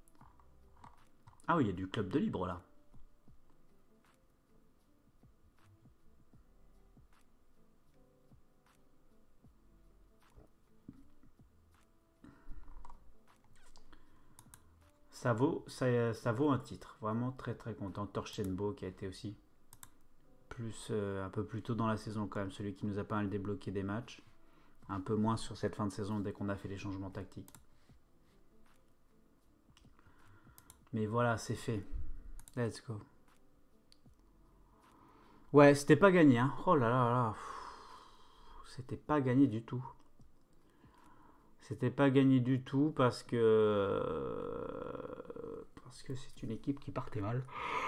Ah oui, il y a du club de libre là. Ça vaut, ça, ça vaut un titre. Vraiment très très content. Torstenbo qui a été aussi plus, euh, un peu plus tôt dans la saison quand même. Celui qui nous a pas mal débloqué des matchs. Un peu moins sur cette fin de saison dès qu'on a fait les changements tactiques. Mais voilà, c'est fait. Let's go. Ouais, c'était pas gagné. Hein. Oh là là là. C'était pas gagné du tout. C'était pas gagné du tout parce que parce que c'est une équipe qui partait mal.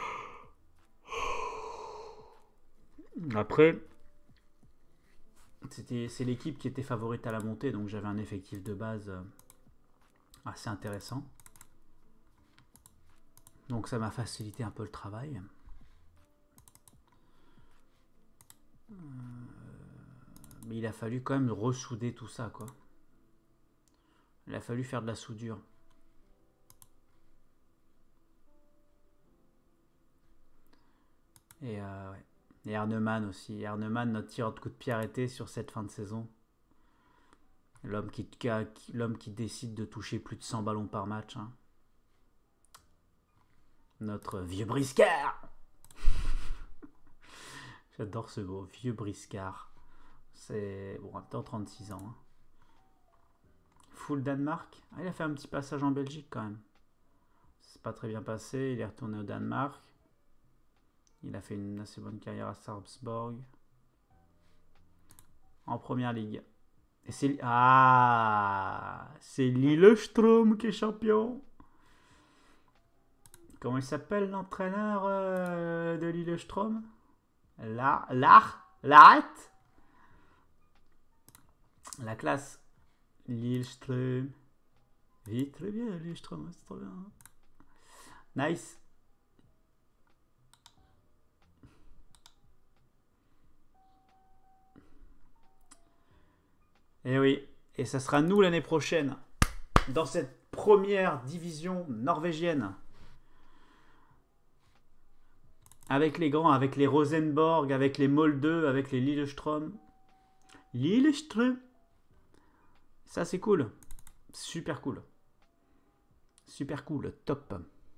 Après, c'était c'est l'équipe qui était favorite à la montée, donc j'avais un effectif de base assez intéressant. Donc ça m'a facilité un peu le travail. Euh, mais il a fallu quand même ressouder tout ça, quoi. Il a fallu faire de la soudure. Et, euh, ouais. Et Erneman aussi. Erneman, notre tireur de coup de pied arrêté sur cette fin de saison. L'homme qui, qui, l'homme qui décide de toucher plus de cent ballons par match. Hein. Notre vieux briscard. J'adore ce mot, vieux briscard. C'est bon, en même temps trente-six ans. Hein. Full Danemark. Ah, il a fait un petit passage en Belgique quand même. C'est pas très bien passé. Il est retourné au Danemark. Il a fait une assez bonne carrière à Sarpsborg. En première ligue. Et c'est ah, c'est Lillestrøm qui est champion. Comment il s'appelle l'entraîneur euh, de Lillestrøm? Là, là, l'arrête. La classe. Lillestrøm. Oui, très bien, Lillestrøm, c'est trop bien. Nice. Et oui, et ça sera nous l'année prochaine, dans cette première division norvégienne. Avec les grands, avec les Rosenborg, avec les Molde, avec les Lillestrøm. Lillestrøm. Ça c'est cool. Super cool. Super cool, top.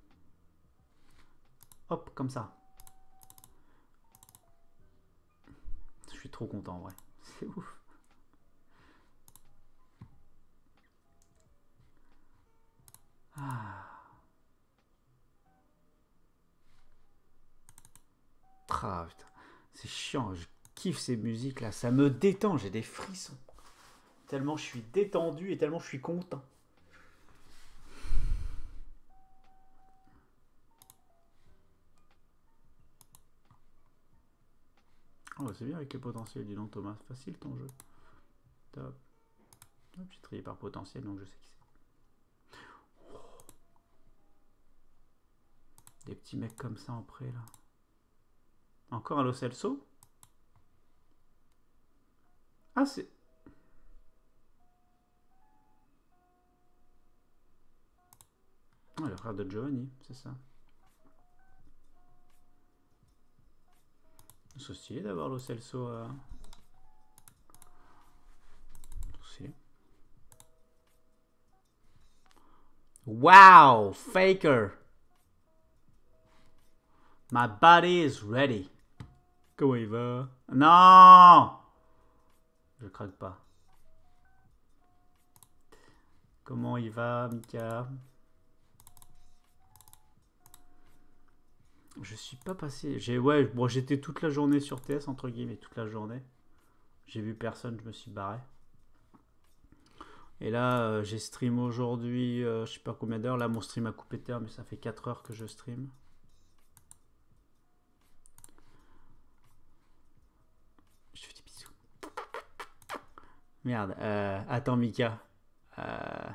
Hop, comme ça. Je suis trop content en vrai. C'est ouf. Ah. Ah putain, c'est chiant, je kiffe ces musiques là, ça me détend, j'ai des frissons. Tellement je suis détendu et tellement je suis content. Oh, c'est bien avec les potentiels, dis donc Thomas, facile ton jeu. Top. Hop, j'ai trié par potentiel donc je sais qui c'est. Oh. Des petits mecs comme ça en prêt là. Encore un Lo Celso. Ah, c'est... Ah, le frère de Giovanni, c'est ça. C'est stylé d'avoir Lo Celso à... C'est... Wow, Faker. My body is ready. Comment il va? Non! Je craque pas. Comment il va, Mika? Je suis pas passé. J'ai ouais, bon, j'étais toute la journée sur T S entre guillemets, toute la journée. J'ai vu personne, je me suis barré. Et là, euh, j'ai stream aujourd'hui, euh, je sais pas combien d'heures. Là, mon stream a coupé de terre, mais ça fait quatre heures que je stream. Je fais des bisous. Merde. Euh, attends, Mika. Euh,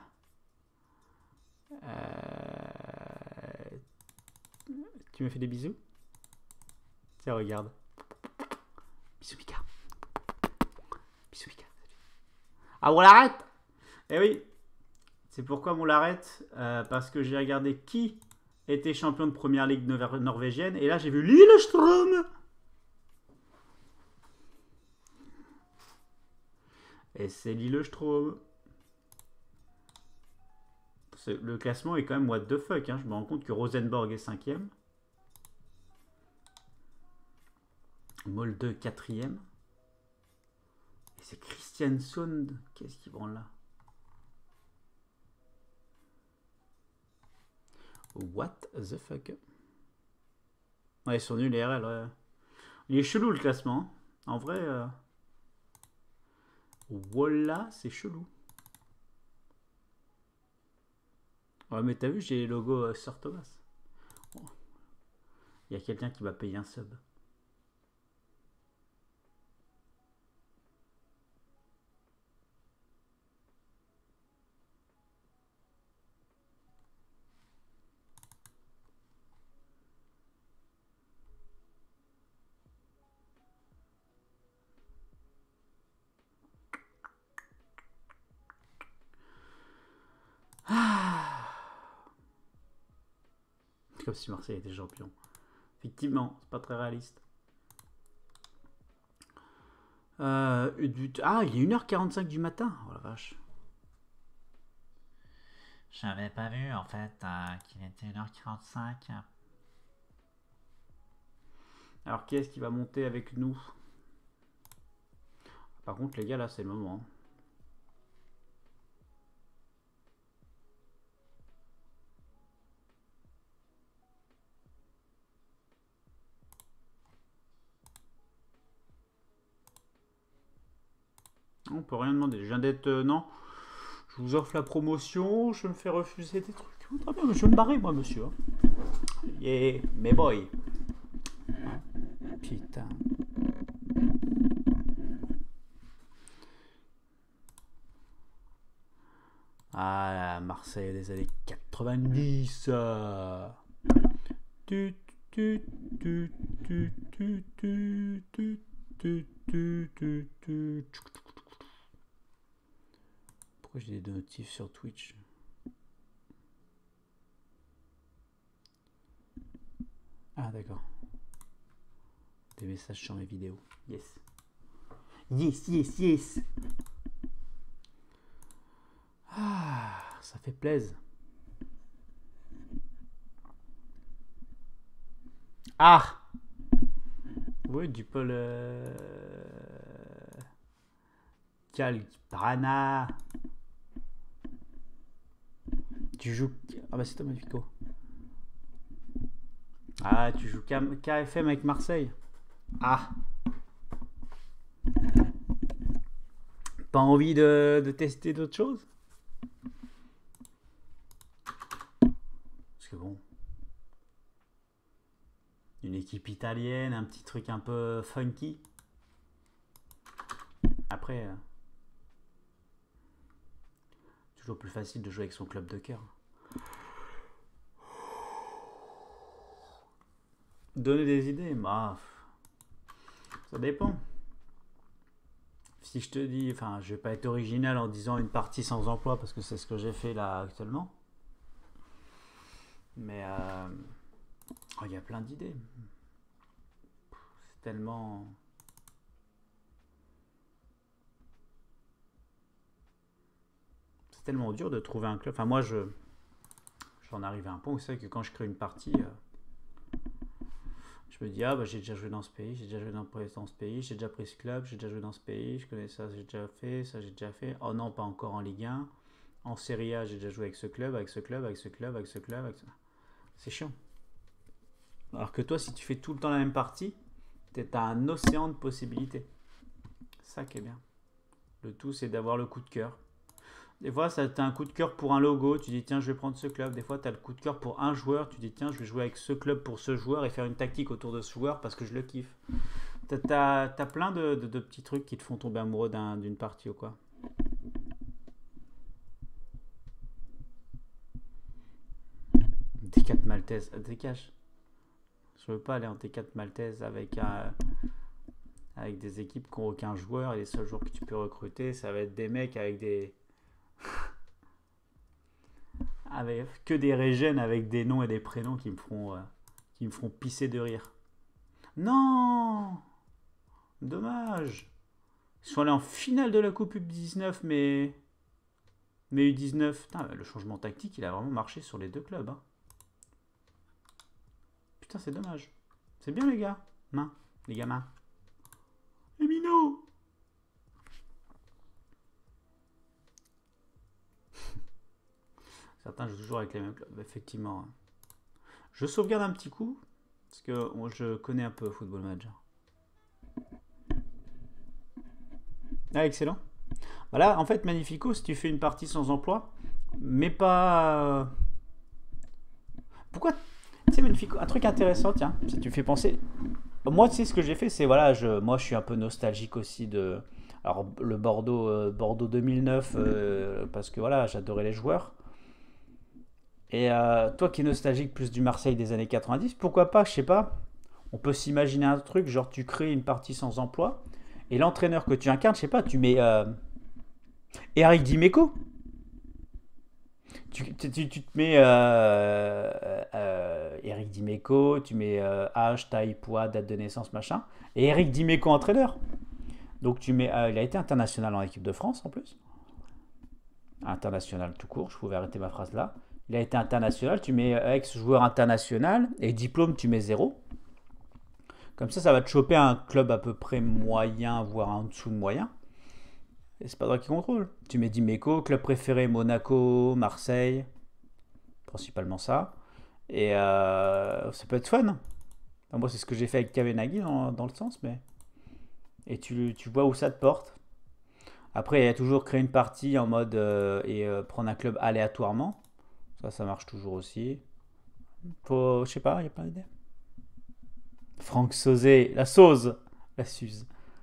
euh, tu me fais des bisous? Tiens, regarde. Bisous, Mika. Bisous, Mika. Ah, on l'arrête! Eh oui. C'est pourquoi on l'arrête. Euh, parce que j'ai regardé qui était champion de première ligue norvégienne. Et là, j'ai vu Lillestrøm. Et c'est Lillestrøm. Le classement est quand même what the fuck. Hein. Je me rends compte que Rosenborg est cinquième. Molde quatrième. Et c'est Kristiansund. Qu'est-ce qu'ils branle là? What the fuck? Ouais, ils sont nuls les R L. Ouais. Il est chelou le classement. En vrai... Euh... Voilà, c'est chelou. Ouais, mais t'as vu, j'ai les logos euh, Sir Thomas. Il oh. y a quelqu'un qui va payer un sub. Comme si Marseille était champion. Effectivement, c'est pas très réaliste. Euh, ah, il est une heure quarante-cinq du matin. Oh la vache. J'avais pas vu en fait euh, qu'il était une heure quarante-cinq. Alors qui est-ce qui va monter avec nous? Par contre les gars là c'est le moment. On peut rien demander. Je viens d'être... Euh, non. Je vous offre la promotion. Je me fais refuser des trucs. Très bien, je vais me barrer, moi, monsieur. Yeah, mes boys. Putain. Ah, Marseille des années quatre-vingt-dix. Tu, tu, tu, tu, tu, tu, tu, tu, tu, tu, tu. Pourquoi j'ai des notifs sur Twitch? Ah d'accord. Des messages sur mes vidéos. Yes. Yes, yes, yes. Ah, ça fait plaisir. Ah. Oui, du Paul... Euh... Calprana. Tu joues... Ah bah c'est toi Mafico. Ah, tu joues K F M avec Marseille. Ah. Pas envie de, de tester d'autres choses? Parce que bon... Une équipe italienne, un petit truc un peu funky. Après... Euh... Toujours plus facile de jouer avec son club de cœur. Donner des idées, bah, ça dépend. Si je te dis, enfin, je vais pas être original en disant une partie sans emploi parce que c'est ce que j'ai fait là actuellement. Mais euh, oh, il y a plein d'idées. C'est tellement... C'est tellement dur de trouver un club. Enfin, moi, je j'en arrive à un point où c'est que quand je crée une partie... Euh, je me dis, ah bah j'ai déjà joué dans ce pays, j'ai déjà joué dans, dans ce pays, j'ai déjà pris ce club, j'ai déjà joué dans ce pays, je connais ça, j'ai déjà fait, ça j'ai déjà fait. Oh non, pas encore en Ligue un. En Serie A, j'ai déjà joué avec ce club, avec ce club, avec ce club, avec ce club. Avec ce... C'est chiant. Alors que toi, si tu fais tout le temps la même partie, t'as un océan de possibilités. Ça qui est bien. Le tout, c'est d'avoir le coup de cœur. Des fois, tu as un coup de cœur pour un logo, tu dis tiens, je vais prendre ce club. Des fois, tu as le coup de cœur pour un joueur, tu dis tiens, je vais jouer avec ce club pour ce joueur et faire une tactique autour de ce joueur parce que je le kiffe. Tu as, as plein de, de, de petits trucs qui te font tomber amoureux d'une partie ou quoi. T quatre Maltaise, dégage. Je veux pas aller en T quatre Maltaise avec, un, avec des équipes qui n'ont aucun joueur et les seuls joueurs que tu peux recruter, ça va être des mecs avec des... avec que des régènes avec des noms et des prénoms qui me feront euh, qui me feront pisser de rire. Non, dommage. Ils sont allés en finale de la Coupe U dix-neuf, mais mais U dix-neuf. Putain, le changement tactique, il a vraiment marché sur les deux clubs. Hein. Putain, c'est dommage. C'est bien les gars, main, les gamins. Les minots. Certains jouent toujours avec les mêmes clubs, effectivement. Je sauvegarde un petit coup, parce que moi, je connais un peu Football Manager. Ah, excellent. Voilà, en fait, Magnifico, si tu fais une partie sans emploi, mais pas... Pourquoi... Tu sais, Magnifico, un truc intéressant, tiens, si tu fais penser... Moi, tu sais, ce que j'ai fait, c'est, voilà, je... moi, je suis un peu nostalgique aussi de... Alors, le Bordeaux, euh, Bordeaux deux mille neuf, euh, parce que, voilà, j'adorais les joueurs. Et euh, toi qui es nostalgique plus du Marseille des années quatre-vingt-dix, pourquoi pas, je sais pas, on peut s'imaginer un truc, genre tu crées une partie sans emploi, et l'entraîneur que tu incarnes, je sais pas, tu mais euh, Eric Dimeco. Tu, tu- tu- tu te mets euh, euh, Eric Dimeco, tu mets euh, âge, taille, poids, date de naissance, machin. Et Eric Dimeco entraîneur. Donc tu mets, euh, il a été international en équipe de France en plus. International tout court, je pouvais arrêter ma phrase là. Il a été international, tu mets euh, ex-joueur international et diplôme, tu mets zéro. Comme ça, ça va te choper un club à peu près moyen, voire en dessous de moyen. Et c'est pas toi qui contrôle. Tu mets Dimeco, club préféré Monaco, Marseille, principalement ça. Et euh, ça peut être fun. Enfin, moi, c'est ce que j'ai fait avec Kavenaghi dans, dans le sens, mais. Et tu, tu vois où ça te porte. Après, il y a toujours créer une partie en mode euh, et euh, prendre un club aléatoirement. Ça, ça marche toujours aussi. Faut, je sais pas, il y a plein d'idées. Franck Sauzet, la sauce, la Suze.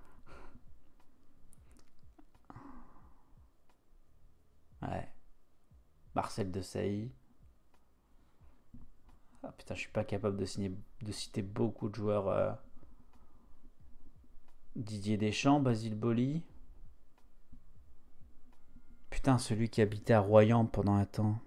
Ouais. Marcel Desailly. Ah putain, je suis pas capable de, signer, de citer beaucoup de joueurs. euh, Didier Deschamps, Basile Boli. Putain, celui qui habitait à Royan pendant un temps.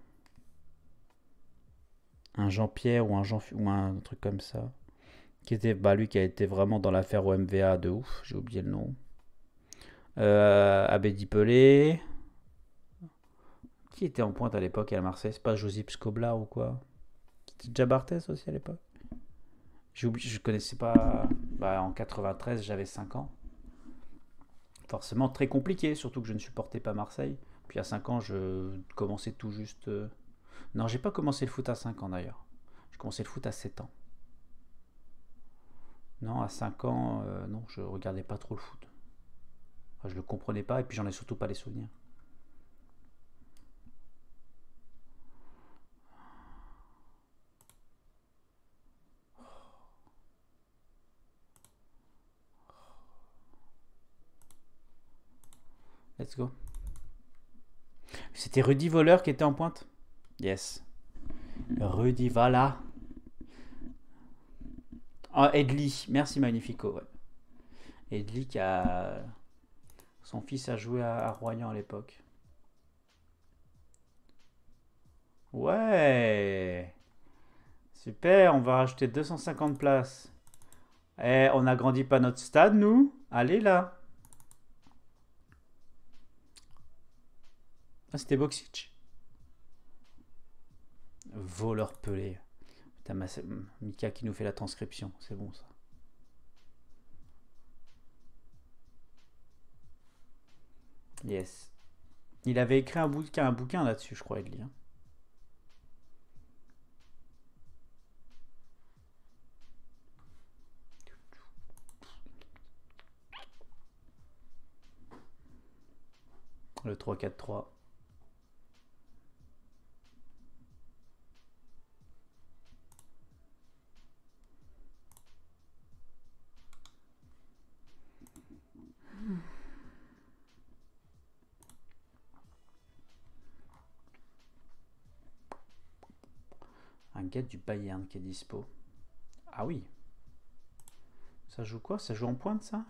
Un Jean-Pierre ou un Jean ou un truc comme ça. Qui était, bah lui qui a été vraiment dans l'affaire O M V A de ouf, j'ai oublié le nom. Euh, Abedi Pelé. Qui était en pointe à l'époque à Marseille? C'est pas Josip Skoblar ou quoi? C'était déjà Barthez aussi à l'époque. J'ai oublié, je connaissais pas. Bah, en quatre-vingt-treize, j'avais cinq ans. Forcément très compliqué, surtout que je ne supportais pas Marseille. Puis à cinq ans, je commençais tout juste. euh, Non, j'ai pas commencé le foot à cinq ans d'ailleurs. J'ai commencé le foot à sept ans. Non, à cinq ans, euh, non, je regardais pas trop le foot. Enfin, je le comprenais pas et puis j'en ai surtout pas les souvenirs. Let's go. C'était Rudy Voleur qui était en pointe. Yes. Rudy Vala. Ah, Edli. Merci Magnifico. Ouais. Edli qui a. Son fils a joué à, à Royan à l'époque. Ouais. Super, on va rajouter deux cent cinquante places. Eh, on n'agrandit pas notre stade, nous. Allez là. Ah, c'était Boxic. Voleur pelé. Putain, ma- c'est- Mika qui nous fait la transcription. C'est bon ça. Yes. Il avait écrit un bouquin, un bouquin là-dessus, je crois, Edli. hein. Le trois quatre trois. Un gars du Bayern qui est dispo. Ah oui. Ça joue quoi? Ça joue en pointe, ça?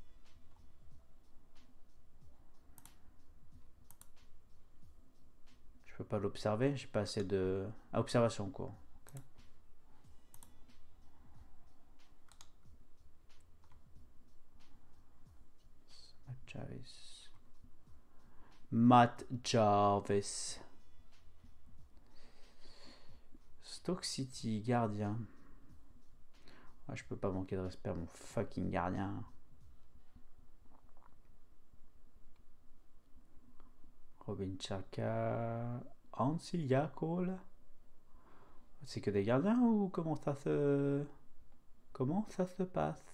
Je peux pas l'observer. J'ai pas assez de. Ah, observation en cours. Ok. Matt Jarvis. Matt Jarvis. Stoke City, gardien. Ah, je peux pas manquer de respect à mon fucking gardien. Robin Chaka. Hansi Yakol. C'est que des gardiens ou comment ça se. Comment ça se passe?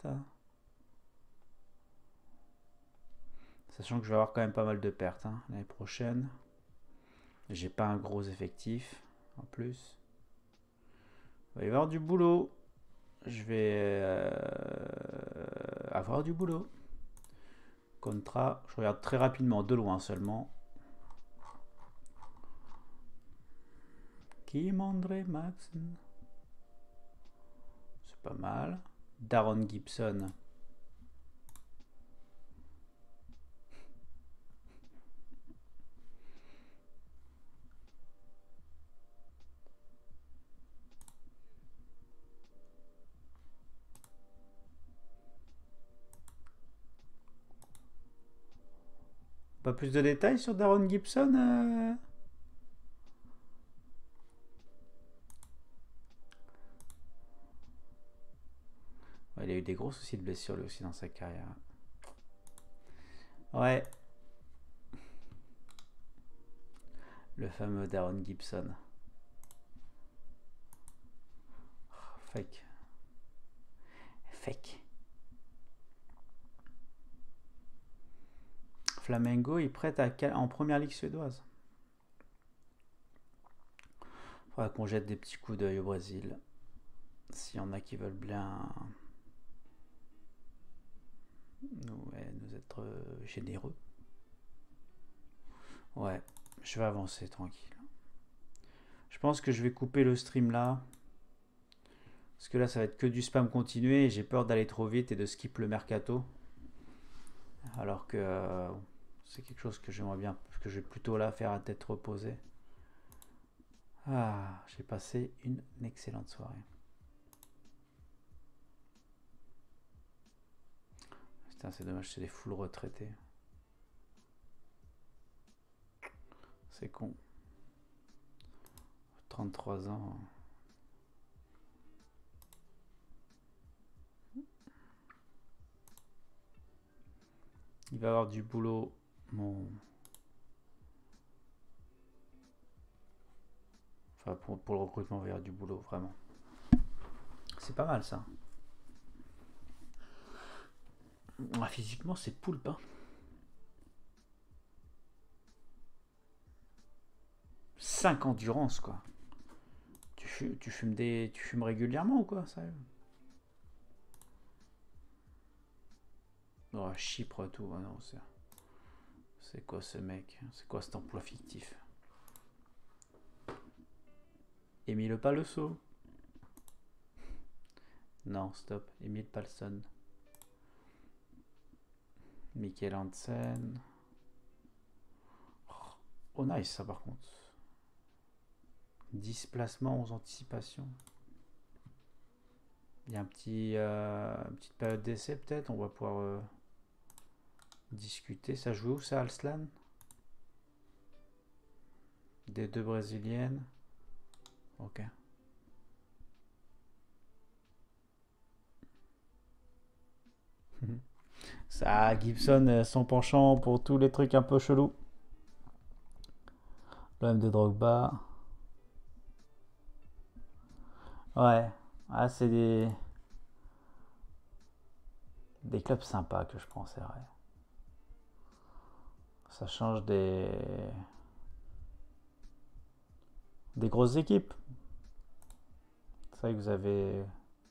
Sachant que je vais avoir quand même pas mal de pertes hein, l'année prochaine. J'ai pas un gros effectif en plus. Il va y avoir du boulot. Je vais euh, avoir du boulot. Contrat, je regarde très rapidement, de loin seulement. Kim André Maxen. C'est pas mal. Darren Gibson. Pas plus de détails sur Darren Gibson euh Ouais, il a eu des gros soucis de blessure lui aussi dans sa carrière. Ouais. Le fameux Darren Gibson. Oh, fake. Fake. Flamengo, il prête à Cal- en première ligue suédoise. Faudra qu'on jette des petits coups d'œil au Brésil. S'il y en a qui veulent bien nous, ouais, nous être euh, généreux. Ouais, je vais avancer tranquille. Je pense que je vais couper le stream là. Parce que là, ça va être que du spam continué et j'ai peur d'aller trop vite et de skip le mercato. Alors que euh, c'est quelque chose que j'aimerais bien, que je vais plutôt là faire à tête reposée. Ah, j'ai passé une excellente soirée. Putain, c'est dommage, c'est des foules retraités. C'est con. trente-trois ans. Il va avoir du boulot, mon... Enfin, pour, pour le recrutement, il va y avoir du boulot, vraiment. C'est pas mal, ça. Ah, physiquement, c'est poulpe, hein. cinq endurance, quoi. Tu fumes, tu fumes, des, tu fumes régulièrement ou quoi, ça? Oh, Chypre, tout. Ah non, c'est... C'est quoi ce mec? C'est quoi cet emploi fictif? Émile Palesseau. Non, stop. Émile Palsson. Michael Hansen. Oh, nice, ça par contre. dix placements, onze anticipations. Il y a un petit, euh, une petite période d'essai peut-être. On va pouvoir euh, discuter. Ça joue où ça, Alslan? Des deux brésiliennes. Ok. Ça, Gibson, euh, son penchant pour tous les trucs un peu chelous. L'O M de Drogba. Ouais. Ah, c'est des... des clubs sympas que je prends, c'est vrai. Ça change des... des grosses équipes. C'est vrai que vous avez...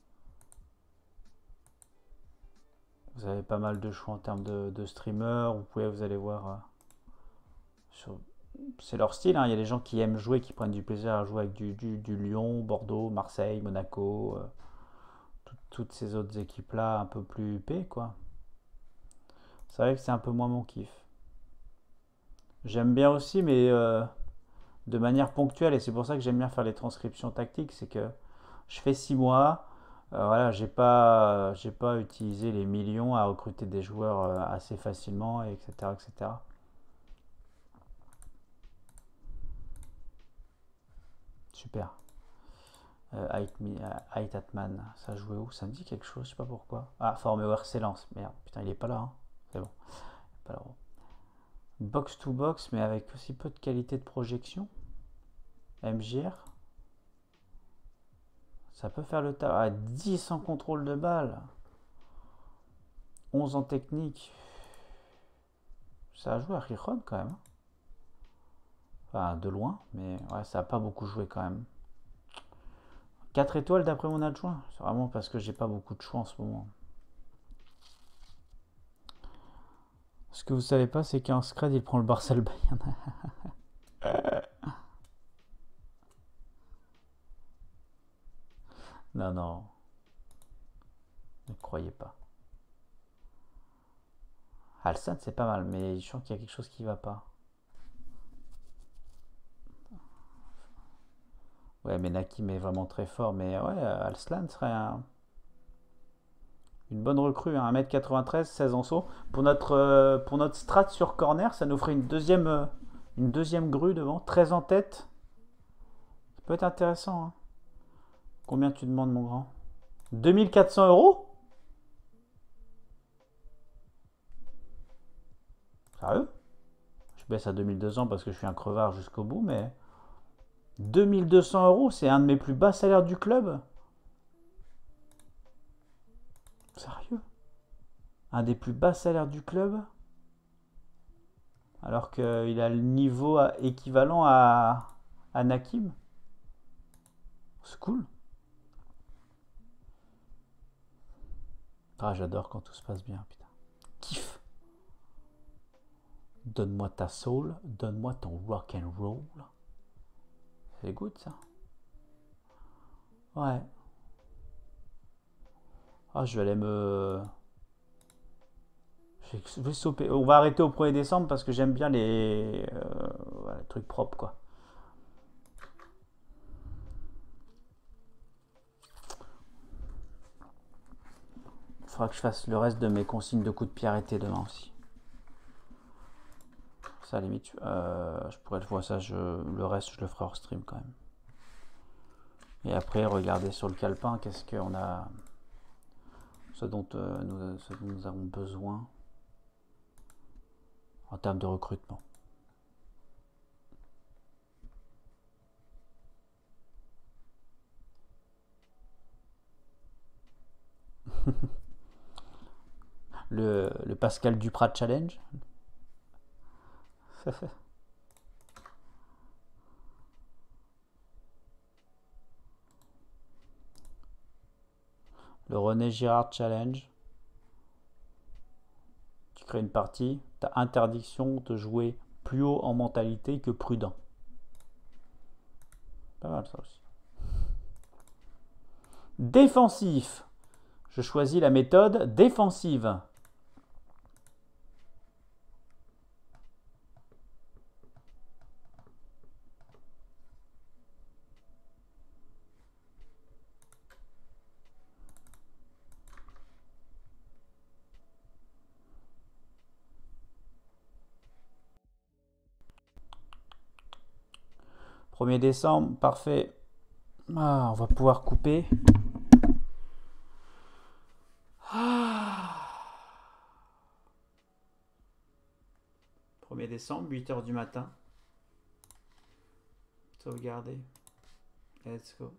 Vous avez pas mal de choix en termes de, de streamers. Vous pouvez, vous allez voir... euh, sur... C'est leur style, hein. Il y a des gens qui aiment jouer, qui prennent du plaisir à jouer avec du, du, du Lyon, Bordeaux, Marseille, Monaco, euh, tout- toutes ces autres équipes-là un peu plus huppées, quoi. C'est vrai que c'est un peu moins mon kiff. J'aime bien aussi, mais euh, de manière ponctuelle, et c'est pour ça que j'aime bien faire les transcriptions tactiques, c'est que je fais six mois, euh, voilà, j'ai pas, j'ai pas utilisé les millions à recruter des joueurs euh, assez facilement, et etc., et cetera. Super. Euh, Ait Mi- euh, Ait Atman, ça jouait où? Ça me dit quelque chose, je sais pas pourquoi. Ah, formé au R C Lens. Merde, putain, il est pas là, hein. C'est bon. Pas là. Box to box, mais avec aussi peu de qualité de projection. M J R, ça peut faire le taf. Ah, dix en contrôle de balle, onze en technique. Ça a joué à Rijon quand même, hein. Enfin, de loin, mais ouais, ça a pas beaucoup joué quand même. quatre étoiles d'après mon adjoint. C'est vraiment parce que j'ai pas beaucoup de choix en ce moment. Ce que vous savez pas, c'est qu'en scred, il prend le Barça le Bayern. Non, non, ne croyez pas. Alsat, c'est pas mal, mais je sens qu'il y a quelque chose qui va pas. Ouais, mais Nakim est vraiment très fort, mais ouais, Alslan serait un, Une bonne recrue, hein, un mètre quatre-vingt-treize, seize en saut. Pour notre, euh, pour notre strat sur corner, ça nous ferait une deuxième, euh, une deuxième grue devant. treize en tête. Ça peut être intéressant. Hein. Combien tu demandes, mon grand? deux mille quatre cents euros? Sérieux? Je baisse à deux mille deux cents parce que je suis un crevard jusqu'au bout, mais deux mille deux cents euros, c'est un de mes plus bas salaires du club. Sérieux? Un des plus bas salaires du club? Alors qu'il a le niveau équivalent à, à Nakim. C'est cool. Ah, j'adore quand tout se passe bien, putain. Kiff. Donne-moi ta soul, donne-moi ton rock and roll. C'est good ça. Ouais. Ah, je vais aller me. Je vais sauper. On va arrêter au premier décembre parce que j'aime bien les... Euh, voilà, les trucs propres quoi. Il faudra que je fasse le reste de mes consignes de coups de pied arrêtés demain aussi. Ça, à la limite, euh, je pourrais le voir ça, je, le reste, je le ferai hors stream quand même. Et après, regarder sur le calepin, qu'est-ce qu'on a, ce dont, euh, nous, ce dont nous avons besoin en termes de recrutement. le, le Pascal Duprat Challenge. Le René Girard Challenge. Tu crées une partie, tu as interdiction de jouer plus haut en mentalité que prudent. Pas mal ça aussi. Défensif. Je choisis la méthode défensive. premier décembre, parfait. Ah, on va pouvoir couper. Ah. premier décembre, huit heures du matin. Sauvegarder. Let's go.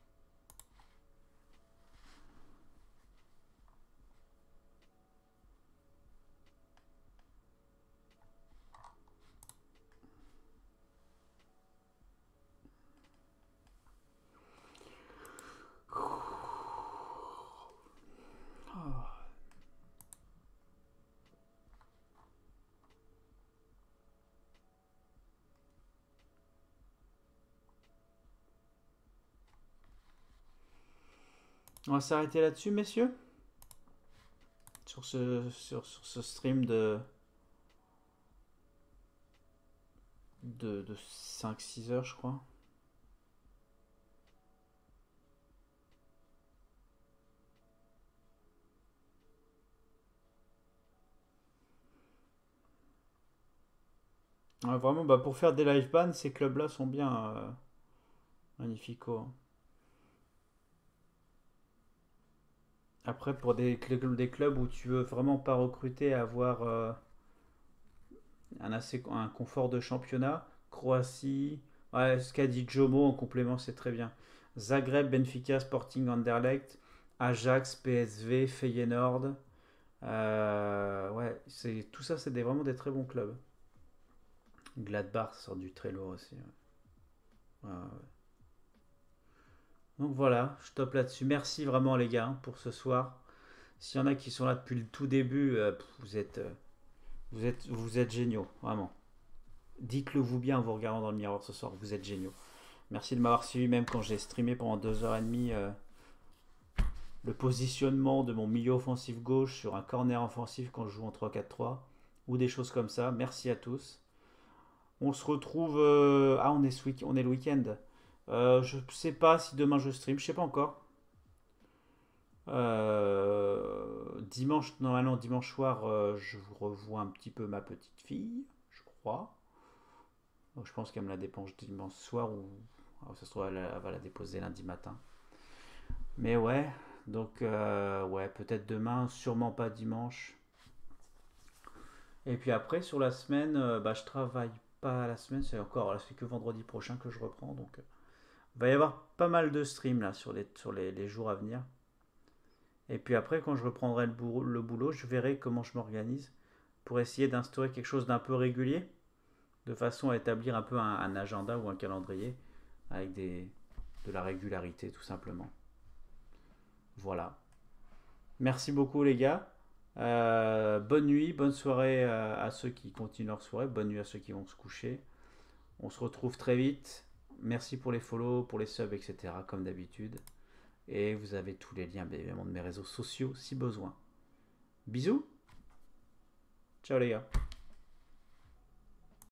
On va s'arrêter là-dessus, messieurs. Sur ce, sur, sur ce stream de, de, de cinq six heures, je crois. Ouais, vraiment, bah, pour faire des live bans, ces clubs-là sont bien euh, magnifiques. Hein. Après, pour des, des clubs où tu veux vraiment pas recruter, avoir euh, un, assez, un confort de championnat, Croatie, ouais, ce qu'a dit Jomo en complément, c'est très bien. Zagreb, Benfica, Sporting Anderlecht, Ajax, P S V, Feyenoord. Euh, ouais, c'est, tout ça, c'est des, vraiment des très bons clubs. Gladbach sort du très lourd aussi. Ouais. Ouais, ouais. Donc voilà, je stoppe là-dessus. Merci vraiment les gars pour ce soir. S'il y en a qui sont là depuis le tout début, euh, vous êtes, euh, vous êtes, vous êtes géniaux, vraiment. Dites-le vous bien en vous regardant dans le miroir ce soir, vous êtes géniaux. Merci de m'avoir suivi même quand j'ai streamé pendant deux heures trente euh, le positionnement de mon milieu offensif gauche sur un corner offensif quand je joue en trois quatre trois ou des choses comme ça. Merci à tous. On se retrouve. Euh, ah, on est, ce week- on est le week-end. Euh, je sais pas si demain je stream, je sais pas encore. Euh, dimanche, normalement dimanche soir, euh, je vous revois un petit peu ma petite fille, je crois. Donc, je pense qu'elle me la dépose dimanche soir ou oh, ça se trouve elle, elle va la déposer lundi matin. Mais ouais, donc euh, ouais, peut-être demain, sûrement pas dimanche. Et puis après sur la semaine, euh, bah je travaille pas la semaine, c'est encore, là c'est que vendredi prochain que je reprends, donc euh, il va y avoir pas mal de streams là sur les sur les, les jours à venir. Et puis après, quand je reprendrai le boulot, le boulot, je verrai comment je m'organise pour essayer d'instaurer quelque chose d'un peu régulier, de façon à établir un peu un, un agenda ou un calendrier avec des, de la régularité tout simplement. Voilà. Merci beaucoup les gars. Euh, bonne nuit, bonne soirée à, à ceux qui continuent leur soirée, bonne nuit à ceux qui vont se coucher. On se retrouve très vite. Merci pour les follow, pour les subs, et cetera. Comme d'habitude. Et vous avez tous les liens, bien évidemment, de mes réseaux sociaux si besoin. Bisous. Ciao les gars.